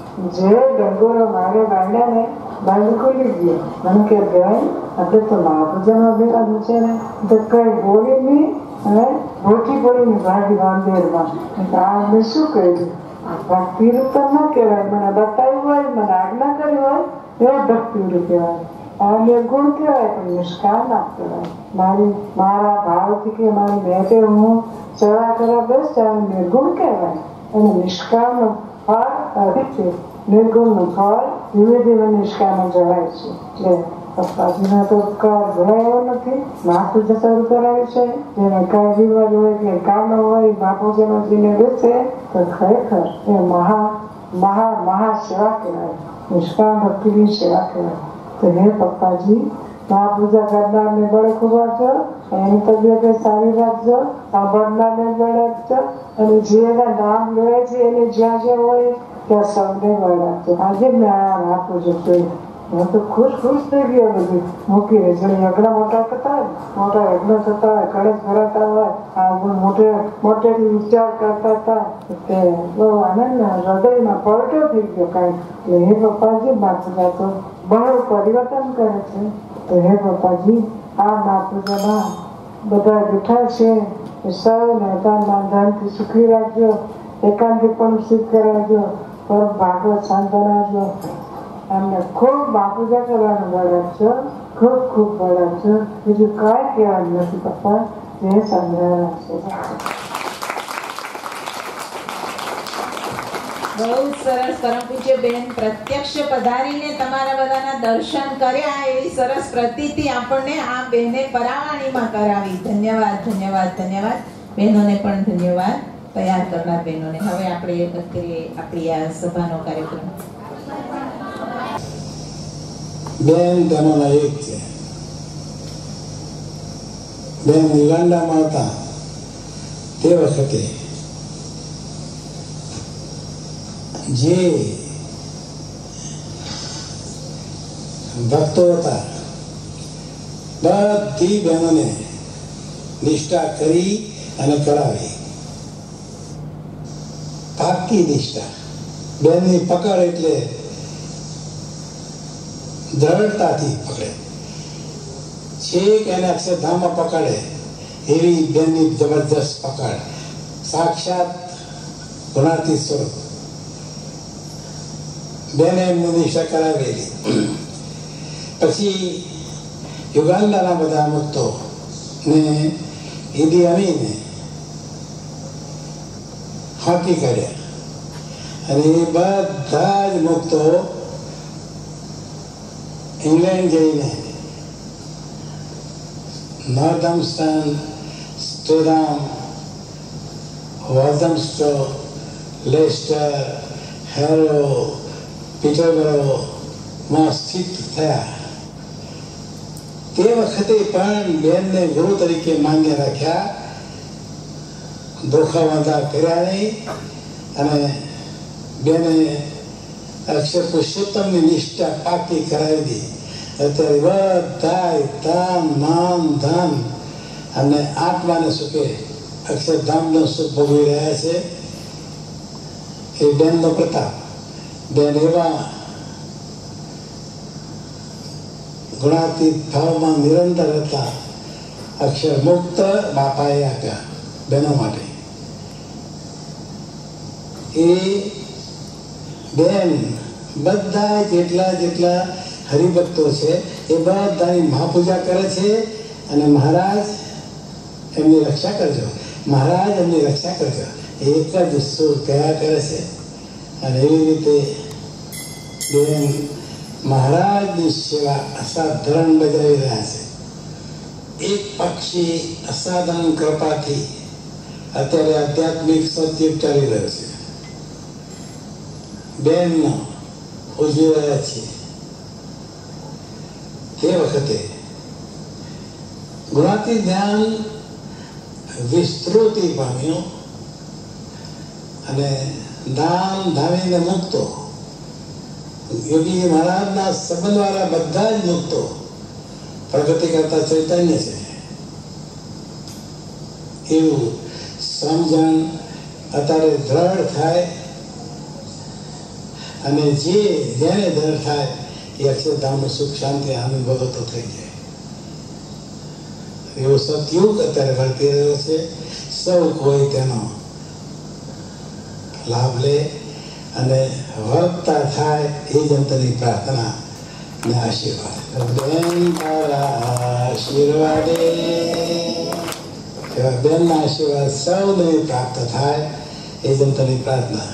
જે ડંગોરો મારે બાંડ્યાને બાંડ ખુલી ગયો. મને કે બેન આપણે તો મહાપૂજામાં બેઠા છે ને તો કઈ બોલી નહીં અને ગોઠી પડીને ભાગી વાંદેરમાં. આ મેં શું કહ્યું? ભક્તિ રૂપ ન કહેવાય. મને બતાવ્યું હોય, મને આજ્ઞા કરી હોય એ ભક્તિ રૂપ કહેવાય. આ નિર્ગુણ કહેવાય પણ નિષ્કામ ના કહેવાય. મારી મારા ભાવથી કે મારી મેટે હું સેવા કરવા બેસ ત્યારે નિર્ગુણ કહેવાય. અને નિષ્કામનું ફળ અધિક છે. નિર્ગુણનું ફળ ધીમે ધીમે નિષ્કામ જવાય છે. એટલે પપ્પાજીના તો ઉપકાર ભરાયો નથી. મા પૂજા શરૂ કરાવી છે. જેને કઈ બીમારી હોય કે કામ હોય મા પૂજામાં જઈને બેસે તો ખરેખર એ મહા મહા મહા સેવા કહેવાય. નિષ્કામ ભક્તિની સેવા કહેવાય. તો હે પપ્પાજી મા પૂજા કરનારને બળ ખૂબ આપજો. એની તબિયત સારી રાખજો. સાંભળનારને બળ આપજો. અને જે એના નામ લેવાય છે એને જ્યાં જ્યાં હોય ત્યાં સૌને બળ આપજો. આજે મેં આ મા પૂજા જોઈ હું તો ખુશ ખુશ થઈ ગયા. બધી મૂકી રજણી યજ્ઞ મોટા થતા હોય, મોટા યજ્ઞ થતા હોય, ગણેશ ભરાતા હોય, આ મોટે મોટેથી વિચાર કરતા હતા. તે બહુ આનંદ હૃદયમાં પલટો થઈ ગયો કાંઈ કે હે પપ્પાજી મા પૂજા તો બહુ પરિવર્તન કરે છે. તો હે પપ્પાજી આ મા પૂજામાં બધા બેઠા છે એ સૌને ધ્યાનથી સુખી રાખજો, એકાંતિક પણ સિદ્ધ કરાવજો, પર ભાગવત શાંત બનાવજો. અમને ખૂબ બાપુજા કરવાનું બળ આપજો, ખૂબ ખૂબ બળ આપજો. બીજું કાંઈ કહેવાનું નથી પપ્પા. જે સંગ્રહ રાખશે. બહુ સરસ. પરમ પૂજ્ય બેન પ્રત્યક્ષ પધારીને તમારા બધાના દર્શન કર્યા એવી સરસ પ્રતીતિ આપણને આ બેને પરાવાણીમાં કરાવી. ધન્યવાદ ધન્યવાદ ધન્યવાદ બહેનોને પણ ધન્યવાદ, તૈયાર કરનાર બહેનોને. હવે આપણે આપણી આ સભાનો કાર્યક્રમ બેન તેમાંના એક છે. બેન યુગાન્ડામાં હતા તે વખતે જે ભક્તો હતા બધી બહેનોને નિષ્ઠા કરી અને કરાવી. પાકી નિષ્ઠા. બેનની પકડ એટલે દ્રઢતાથી પકડે, છેક એને અક્ષરધામમાં પકડે એવી બેનની જબરદસ્ત પકડ. સાક્ષાત ગુણાતીત સ્વરૂપ. બેને એમની નિષ્ઠા કરાવેલી. પછી યુગાન્ડાના બધા મુક્તો ને ઈદી અમીને હાકી કર્યા અને એ બધા જ મુક્તો ઇંગ્લેન્ડ જઈને નોર્ધમ્સ્ટન, સ્ટેરામ, વોર્ધમ્સ્ટો, લેસ્ટર, હેરો, પીટરબરોમાં સ્થિત થયા. તે વખતે પણ બેનને ગુરુ તરીકે માન્ય રાખ્યા, ધોખાવાદા કર્યા નહીં અને બેને અક્ષર પુરુષોત્તમની નિષ્ઠા પાકી કરાવી દીધી. અત્યારે બધા તાન માન ધન અને આત્માને સુખે અક્ષરધામનો સુખ ભોગવી રહ્યા છે. એ બેનનો પ્રતાપ. બેન એવા ગુણાતીત ભાવમાં નિરંતર હતા. અક્ષર મુક્ત બાપાએ આપ્યા બહેનો માટે. એ બેન બધા જેટલા જેટલા હરિભક્તો છે એ બધાની મહાપૂજા કરે છે અને મહારાજ એમની રક્ષા કરજો, મહારાજ એમની રક્ષા કરજો, એક જ સુર કયા કરે છે. અને એવી રીતે બેન મહારાજની સેવા અસાધારણ બજાવી રહ્યા છે. એક પક્ષી અસાધારણ કૃપાથી અત્યારે આધ્યાત્મિક સત્યુગ ચાલી રહ્યો છે. બેનનો ઉજવી રહ્યા છીએ. તે વખતે ગુણાતીત ધ્યાન વિસ્તૃતિ પામ્યું અને ધામ ધામીને મુક્તો, યોગી મહારાજના સંબંધવાળા બધા જ મુક્તો પ્રગતિ કરતા ચૈતન્ય છે એવું સમજણ અત્યારે દ્રઢ થાય અને જે જેને દ્રઢ થાય એ અક્ષરધામનું સુખ શાંતિ આનંદ ભગવતો થઈ જાય. એવો સતયુગ અત્યારે વર્તી રહ્યો છે. સૌ કોઈ તેનો લાભ લે અને વર્તતા થાય એ જ અંતરની પ્રાર્થના ને આશીર્વાદ. બેન તારા આશીર્વાદે એવા બેનના આશીર્વાદ સૌને પ્રાપ્ત થાય એ જ અંતરની પ્રાર્થના.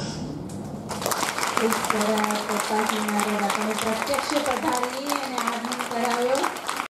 પ્રત્યક્ષ પધારી અને આગમન કરાવ્યો